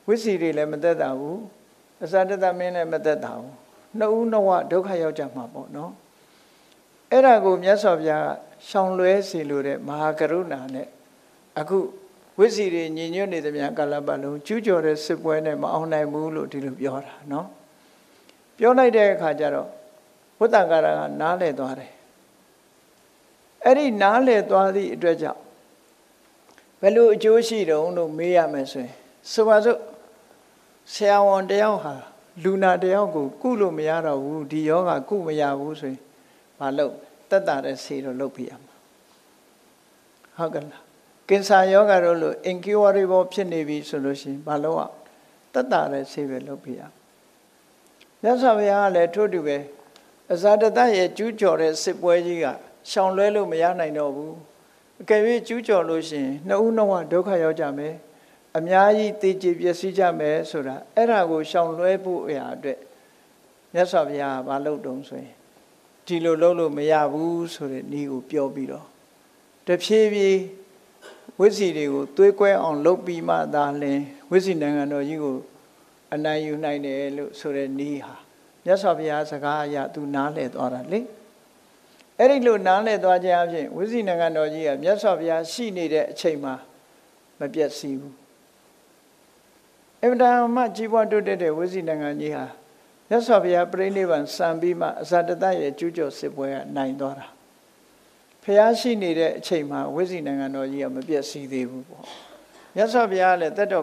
ဝိစီတွေလည်းမသက်သာဘူးအစာတသမင်းလည်းမသက်သာဘူးနှစ်ဦးနှစ်ဝဒုက္ခရောက်ကြမှာပေါ့နော်အဲ့ဒါကိုမြတ်စွာဘုရားရှောင်လွဲစီလို့တဲ့မဟာကရုဏာနဲ့အခုဝိစီတွေညီညွတ်နေသမျှကာလပတ်လုံးကျူးကျော်တဲ့စစ်ပွဲနဲ့မအောင်နိုင်ဘူးလို့ဒီလိုပြောတာနော်ပြောလိုက်တဲ့အခါကျတော့ဝတ္တကာရကနားလည်သွားတယ်အဲ့ဒီနားလည်သွားသည့်အတွက်ကြောင့်ဘယ်လိုအကျိုးရှိတုံးလို့မေးရမယ်ဆိုရင်ဆိုပါစို့ဆရာဝန်တယောက်ဟာလူနာတယောက်ကိုကုလို့မရတော့ဘူးဒီယောဂကုမရဘူးဆိုရင်မလုပ်တက်တာတဲ့ဆေးတော့လုပ်ပြရမှာဟုတ်ကဲ့လားကင်ဆာယောဂတို့လို့ incurable ဖြစ်နေပြီဆိုလို့ရှိရင်မလုပ်အောင်တက်တာတဲ့ဆေးပဲလုပ်ပြရမြတ်စွာဘုရားကလည်းထို့တူပဲအဇာတတရဲ့ကျူးကျော်တဲ့စစ်ပွဲကြီးကရှောင်လွဲလို့မရနိုင်တော့ဘူးအကယ်၍ကျူးကျော်လို့ရှိရင်နှစ်ဦးနှစ်ဝဒုက္ခရောက်ကြမယ်အများကြီးတည်ကြည်ပျက်စီးကြမယ်ဆိုတာအဲ့ဒါကိုရှောင်လွဲဖို့အရာအတွက်မြတ်စွာဘုရားကမလုပ်တုံးဆိုရင်ဒီလိုလုပ်လို့မရဘူးဆိုတဲ့ဤကိုပြောပြီးတော့တဖြည်းဖြည်းဝိစီတွေကိုသွေးကွဲအောင်လုပ်ပြီးမှသာလျှင်ဝိစီနိုင်ငံတော်ကြီးကိုအနိုင်ယူနိုင်တယ်လို့ဆိုတဲ့ဤဟာမြတ်စွာဘုရားစကားအရသူနားလည်သွားတာလေအဲ့ဒီလိုနားလည်သွားခြင်းအပြင်ဝိစီနိုင်ငံတော်ကြီးကမြတ်စွာဘုရားရှိနေတဲ့အချိန်မှာမပြတ်စီဘူးအမှန်တမ်းကြီးပွားတိုးတက်တဲ့ဝိစီနိုင်ငံကြီးဟာမြတ်စွာဘုရားပြိဋိဘံစံပြီးမှအဇာတတရဲ့ကျူးကျော်စစ်ပွဲကနိုင်သွားတာဘုရားရှိနေတဲ့အချိန်မှာဝိစီနိုင်ငံတော်ကြီးကမပြတ်စီသေးဘူးပေါ့မြတ်စွာဘုရားလည်းသက်တော်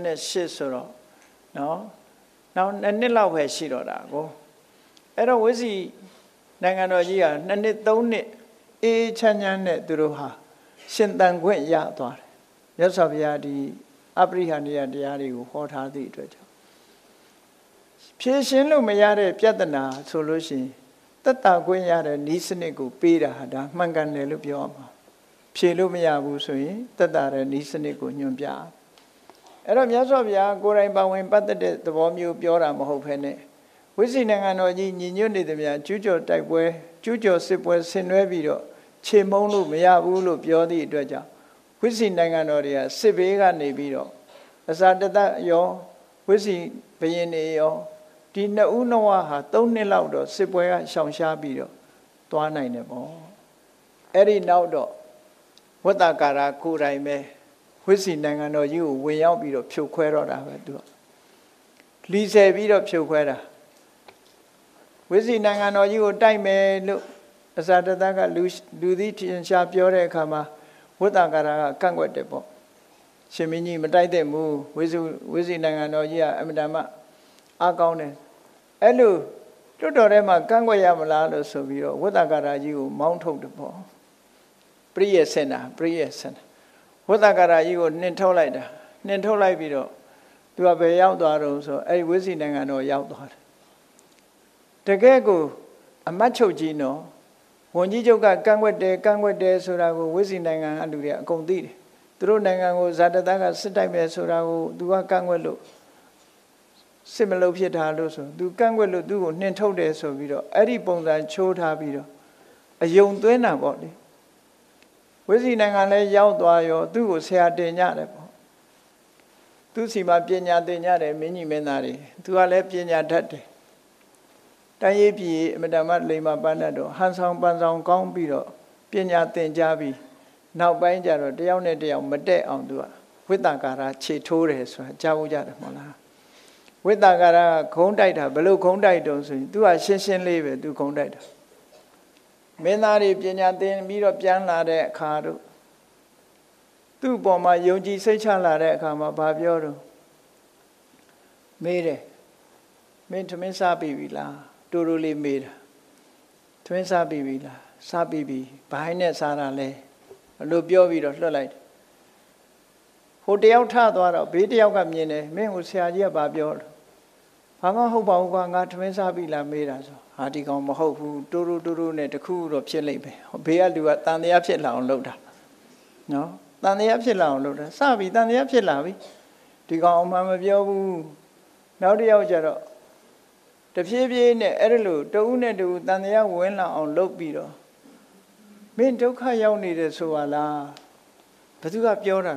88ဆိုတော့နော်နောက်2နှစ်လောက်ပဲရှိတော့တာကိုအဲ့တော့ဝိစီနိုင်ငံတော်ကြီးက2နှစ်3နှစ်အေးချမ်းချမ်းနဲ့သူတို့ဟာရှင်သန်ခွင့်ရသွားတယ်မြတ်စွာဘုရားဒီအပရိဟဏိယတရားတွေကိုဟောထားသည့်အတွက်ကြောင့်ဖြေရှင်းလို့မရတဲ့ပြဿနာဆိုလို့ရှိရင်သက်တာခွင့်ရတဲ့ဤစနစ်ကိုပေးတာဟာဒါမှန်ကန်တယ်လို့ပြောမှာဖြေလို့မရဘူးဆိုရင်သက်တာတဲ့ဤစနစ်ကိုညွှန်ပြအဲ့တော့မြတ်စွာဘုရားကိုယ်တိုင်ပါဝင်ပတ်သက်တဲ့သဘောမျိုးပြောတာမဟုတ်ဘဲနဲ့ဝိစီနိုင်ငံတော်ကြီးညီညွတ်နေသမျှကျူးကျော်တိုက်ပွဲကျူးကျော်စစ်ပွဲဆင်နွှဲပြီးတော့ခြေမုံလို့မရဘူးလို့ပြောသည့်အတွက်ကြောင့်ဝိစီနိုင်ငံတော်တွေကစစ်ဘေးကနေပြီးတော့အစာတတရောဝိစီဘယင်းနေရောဒီနှစ်ဦးနှစ်ဝဟာ3နှစ်လောက်တော့စစ်ပွဲကရှောင်ရှားပြီးတော့သွားနိုင်တယ်ပေါ့အဲ့ဒီနောက်တော့ဝတ္တကာရကိုယ်တိုင်ပဲဝိစီနိုင်ငံတော်ကြီးကိုဝင်ရောက်ပြီးတော့ဖြိုခွဲတော့တာပဲသူကလီဆယ်ပြီးတော့ဖြိုခွဲတာဝိစီနိုင်ငံတော်ကြီးကိုတိုက်မယ်လို့အစာတတကလူသည်ထင်ရှားပြောတဲ့အခါမှာဝတ္တကာရကကန့်ကွက်တယ်ပေါ့ရှင်မင်းကြီးမတိုက်တဲ့ဘူးဝိစီနိုင်ငံတော်ကြီးကအမြဲတမ်းအားကောင်းတယ်အဲ့လိုတွတ်တော်ထဲမှာကန့်ကွက်ရမလားလို့ဆိုပြီးတော့ဝတ္တကာရကြီးကိုမောင်းထုတ်တယ်ပေါ့ပရိယေစင်နာဝတ္တကာရကြီးကိုနှင်ထုတ်လိုက်တာနှင်ထုတ်လိုက်ပြီးတော့သူကဘယ်ရောက်သွားတော့ဆိုအဲ့ဒီဝိစီနိုင်ငံတော်ရောက်သွားတယ်တကယ်ကိုအမတ်ချုပ်ကြီးနော်ဝန်ကြီးချုပ်ကကန့်ကွက်တယ်ဆိုတာကိုဝိစီနိုင်ငံကလူတွေအကုန်သိတယ်သူတို့နိုင်ငံကိုဇာတတကစစ်တိုက်မယ်ဆိုတာကိုသူကကန့်ကွက်လို့စစ်မလုပ်ဖြစ်တာလို့ဆိုသူကန့်ကွက်လို့သူ့ကိုနှင်ထုတ်တယ်ဆိုပြီးတော့အဲ့ဒီပုံစံချိုးထားပြီးတော့အယုံသွင်းတာပေါ့လေဝိစီနိုင်ငံလည်းရောက်သွားရောသူ့ကိုဆရာတင်ကြတယ်ပေါ့သူစီမှာပညာတင်ကြတယ်မင်းကြီးမင်းသားတွေသူကလည်းပညာတတ်တယ်တိုင်းရေးပြည်အမတမလိမ္မာပန်းတတ်တော့ဟန်ဆောင်ပန်းဆောင်ကောင်းပြီးတော့ပညာသင်ကြားပြီးနောက်ပိုင်းကျတော့တယောက်နဲ့တယောက်မတက်အောင်သူကဝိတ္တကာရခြေထိုးတယ်ဆိုတာကြားဖို့ကြတယ်မဟုတ်လားဝိတ္တကာရကခုံးတိုက်တာဘယ်လိုခုံးတိုက်တုံးဆိုရင်သူကရှင်းလေးပဲသူခုံးတိုက်တာမင်းသားတွေပညာသင်ပြီးတော့ပြန်လာတဲ့အခါတို့သူ့ပေါ်မှာယုံကြည်စိတ်ချလာတဲ့အခါမှာဘာပြောတော့မေးတယ်မင်းသမင်းစားပြီလားတူတူလေးမေးတာသမင်းစားပြီလားစားပြီဘိုင်းနဲ့စားတာလဲလို့ပြောပြီးတော့လွှတ်လိုက်ဟိုတယောက်ထသွားတော့ဘေးတယောက်ကမြင်တယ်မင်းကိုဆရာကြီးကဘာပြောလဲဘာမှဟုတ်ပါဘူးကွာငါသမင်းစားပြီလားမေးတာဆိုဟာဒီကောင်မဟုတ်ဘူးတူတူနဲ့တခုတော့ဖြစ်လိမ့်မယ်ဘေးကလူကတန်တရားဖြစ်လာအောင်လုပ်တာနော်တန်တရားဖြစ်လာအောင်လုပ်တာစပြီတန်တရားဖြစ်လာပြီဒီကောင်အမှန်မပြောဘူးနောက်တစ်ယောက်ကျတော့တဖြည်းဖြည်းနဲ့အဲ့ဒါလို့တဦးနဲ့တဦးတန်တရားဝင်လာအောင်လုပ်ပြီးတော့မင်းဒုက္ခရောက်နေတယ်ဆိုပါလားဘယ်သူကပြောတာတော့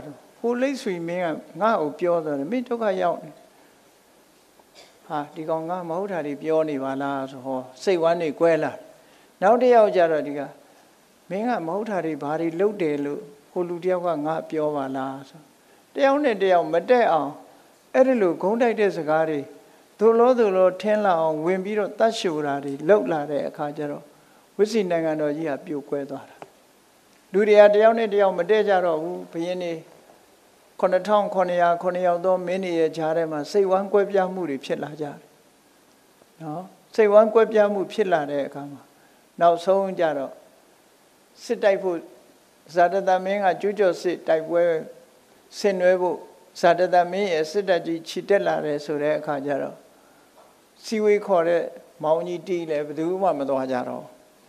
ဟိုလိတ်ဆွေမင်းကငါ့ကိုပြောတယ်မင်းဒုက္ခရောက်နေဟာဒီကောင်ငါမဟုတ်တာတွေပြောနေပါလားဆိုဟောစိတ်ဝမ်းနေကွဲလာနောက်တစ်ယောက်ကျတော့ဒီကမင်းကမဟုတ်တာတွေဘာတွေလုပ်တယ်လို့ဟိုလူတယောက်ကငါပြောပါလားဆိုတယောက်နဲ့တယောက်မတက်အောင်အဲ့ဒီလိုဂုံးတိုက်တဲ့စကားတွေသို့လို့ထင်းလာအောင်ဝင်ပြီးတော့တတ်ရှိုတာတွေလှုပ်လာတဲ့အခါကျတော့ဝိစီနိုင်ငံတော်ကြီးကပြိုကွဲသွားတာလူတွေကတယောက်နဲ့တယောက်မတည့်ကြတော့ဘူးဘုရင်နေ9900ယောက်သောမင်းတွေရဲ့ကြားထဲမှာစိတ်ဝမ်းကွဲပြားမှုတွေဖြစ်လာကြတယ်နော်စိတ်ဝမ်းကွဲပြားမှုဖြစ်လာတဲ့အခါမှာနောက်ဆုံးကြတော့စစ်တိုက်ဖို့ဇာတသမင်းကကျူးကျော်စစ်တိုက်ပွဲဆင်နွှဲဖို့ဇာတသမင်းရဲ့စစ်တပ်ကြီးခြိတက်လာတယ်ဆိုတဲ့အခါကျတော့စီဝေးခေါ်တဲ့မောင်ကြီးတီးလည်းဘယ်သူမှမသွားကြတော့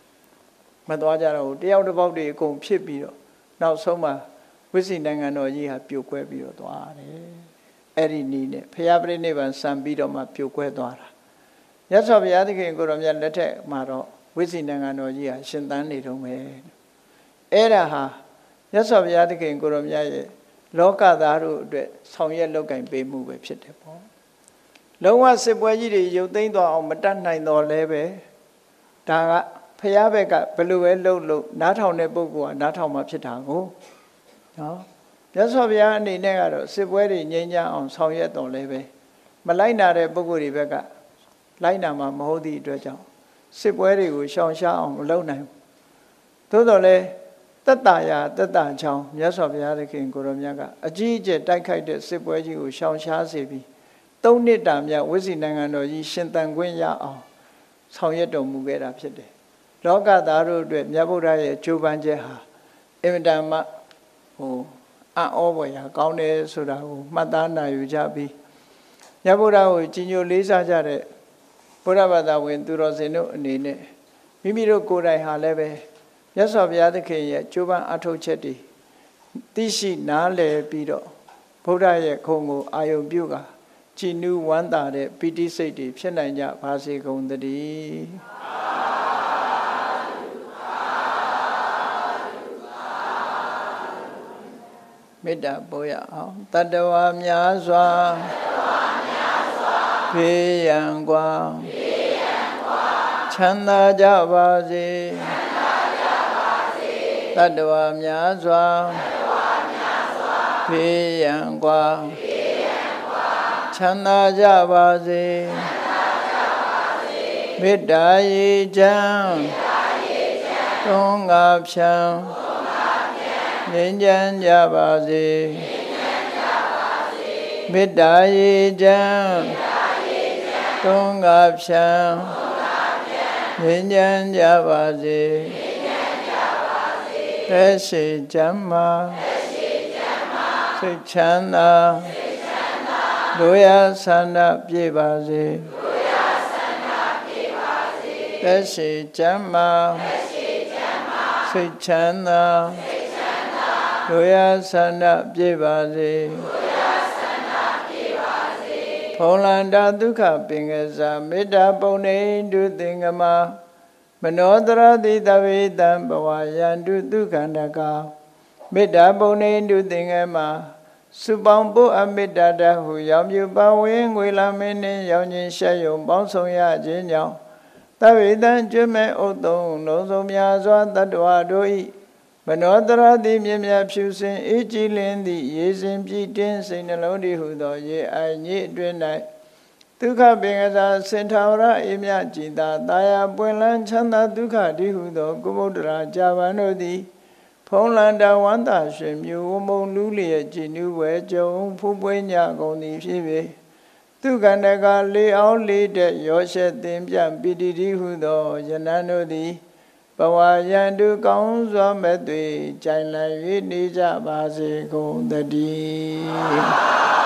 တယောက်တစ်ပေါက်တွေအကုန်ဖြစ်ပြီးတော့နောက်ဆုံးမှာဝိစီနိုင်ငံတော်ကြီးဟာပြိုကွဲပြီးတော့သွားတယ်အဲ့ဒီနည်းနဲ့ဖရာပြိဋိဘံစံပြီးတော့မှပြိုကွဲသွားတာမြတ်စွာဘုရားသခင်ကိုရောမြတ်လက်ထက်မှာတော့ဝိစီနိုင်ငံတော်ကြီးဟာရှင်သန်နေတော့မယ်အဲ့ဒါဟာမြတ်စွာဘုရားသခင်ကိုရောမြတ်ရဲ့လောကသားတို့အတွက်ဆောင်ရွက်လုပ်ကင်ပေးမှုပဲဖြစ်တယ်ပေါ့လုံးဝစစ်ပွဲကြီးတွေရုပ်သိမ်းသွားအောင်မတတ်နိုင်တော့လဲပဲဒါကဖရာဘက်ကဘယ်လိုပဲလှုပ်နားထောင်တဲ့ပုဂ္ဂိုလ်ကနားထောင်မှဖြစ်တာကိုနော်မြတ်စွာဘုရားအနေနဲ့ကတော့စစ်ပွဲတွေငြိမ်းချမ်းအောင်ဆောင်ရွက်တော်လဲပဲမလိုက်နာတဲ့ပုဂ္ဂိုလ်တွေဘက်ကလိုက်နာမှာမဟုတ်သည့်အတွက်ကြောင့်စစ်ပွဲတွေကိုရှောင်ရှားအောင်မလုပ်နိုင်ဘူးသို့တော်လည်းတတ္တရာတတ္တချောင်းမြတ်စွာဘုရားသခင်ကိုရောမြတ်ကအကြီးအကျယ်တိုက်ခိုက်တဲ့စစ်ပွဲကြီးကိုရှောင်ရှားစေပြီး3 နှစ်တာမြတ်ဝိစီနိုင်ငံတော်ကြီးရှင်သန်ခွင့်ရအောင်ဆောင်ရွက်တော်မူခဲ့တာဖြစ်တယ်လောကသားတို့အတွက်မြတ်ဗုဒ္ဓရဲ့ကြိုးပမ်းချက်ဟာအင်မတန်မှအံ့ဩဖွယ်ရာကောင်းတယ်ဆိုတာကိုမှတ်သားနိုင်ယူကြပြီးမြတ်ဗုဒ္ဓကိုကြီးညိုလေးစားကြတဲ့ဘုရားဘာသာဝင်သူတော်စင်တို့အနေနဲ့မိမိတို့ကိုယ်တိုင်ဟာလည်းပဲမြတ်စွာဘုရားသခင်ရဲ့ကြိုးပမ်းအထောက်ချက်တွေသိရှိနားလည်ပြီးတော့ဘုရားရဲ့ခုံကိုအာယုံပြုကာကြည်နူးဝမ်းသာတဲ့ပီတိစိတ်တွေဖြစ်နိုင်ကြပါစေကုန်သတည်းမေတ္တာပို့ရအောင်တတ္တဝါများစွာဖေးရန်กว่าချမ်းသာကြပါစေတတ္တဝါများစွာဖေးရန်กว่าချမ်းသာကြပါစေမေတ္တာရေချမ်းသုံးငါဖြံငြိမ်းချမ်းကြပါစေမေတ္တာရေချမ်းသုံးငါဖြံငြိမ်းချမ်းကြပါစေသက်ရှိချမ်းသာစိတ်ချမ်းသာတို့ရဆန္ဒပြည့်ပါစေသက်ရှိချမ်းသာစိတ်ချမ်းသာတို့ရဆန္ဒပြည့်ပါစေဖုံလန္တာဒုက္ခပင်ကစားမေတ္တာပုံနေတုသင်္ကမမနောတရတိတဝေတံဘဝယန္တုဒုက္ခန္တကမေတ္တာပုံနေတုသင်္ကမစုပေါင်းဖို့အမေတ္တာတဟုရောင်ပြပါဝင်းငွေလာမင်းနှင့်ရောင်ခြင်းရှက်ယုံပေါင်းဆောင်ရခြင်းကြောင့်တဝေတံကျွမဲ့ဥသုံးလုံးစုံများစွာတတ္တဝါတို့၏မနောတရတိမြင်မြဖြူစင်အေးကြည်လင်းသည့်ရေစင်ပြည့်တင်းစိတ်နှလုံးတည်ဟုသောရေအိုင်ညစ်အတွင်း၌ဒုက္ခပင်ကစားစင်ထာဝရအေမြကြည်သာတာယာပွင့်လန်းချမ်းသာဒုက္ခတည်ဟုသောကုဗုဒ္ဓရာကြာပန်တို့သည်ဖုံးလန္တာဝန္တာရွှင်မြူဝမုံလူလျက်ကြည်နူးဝဲကြုံဖူးပွေးညကုန်သည်ဖြစ်၍သူကန္တကလေအောင်လေးတဲ့ရောရှက်သင်ပြပိတိတိဟုသောယနန်တို့သည်ဘဝယန္တုကောင်းစွာမဲ့သွေကြိုင်လည်၍နေကြပါစေကုန်သတည်း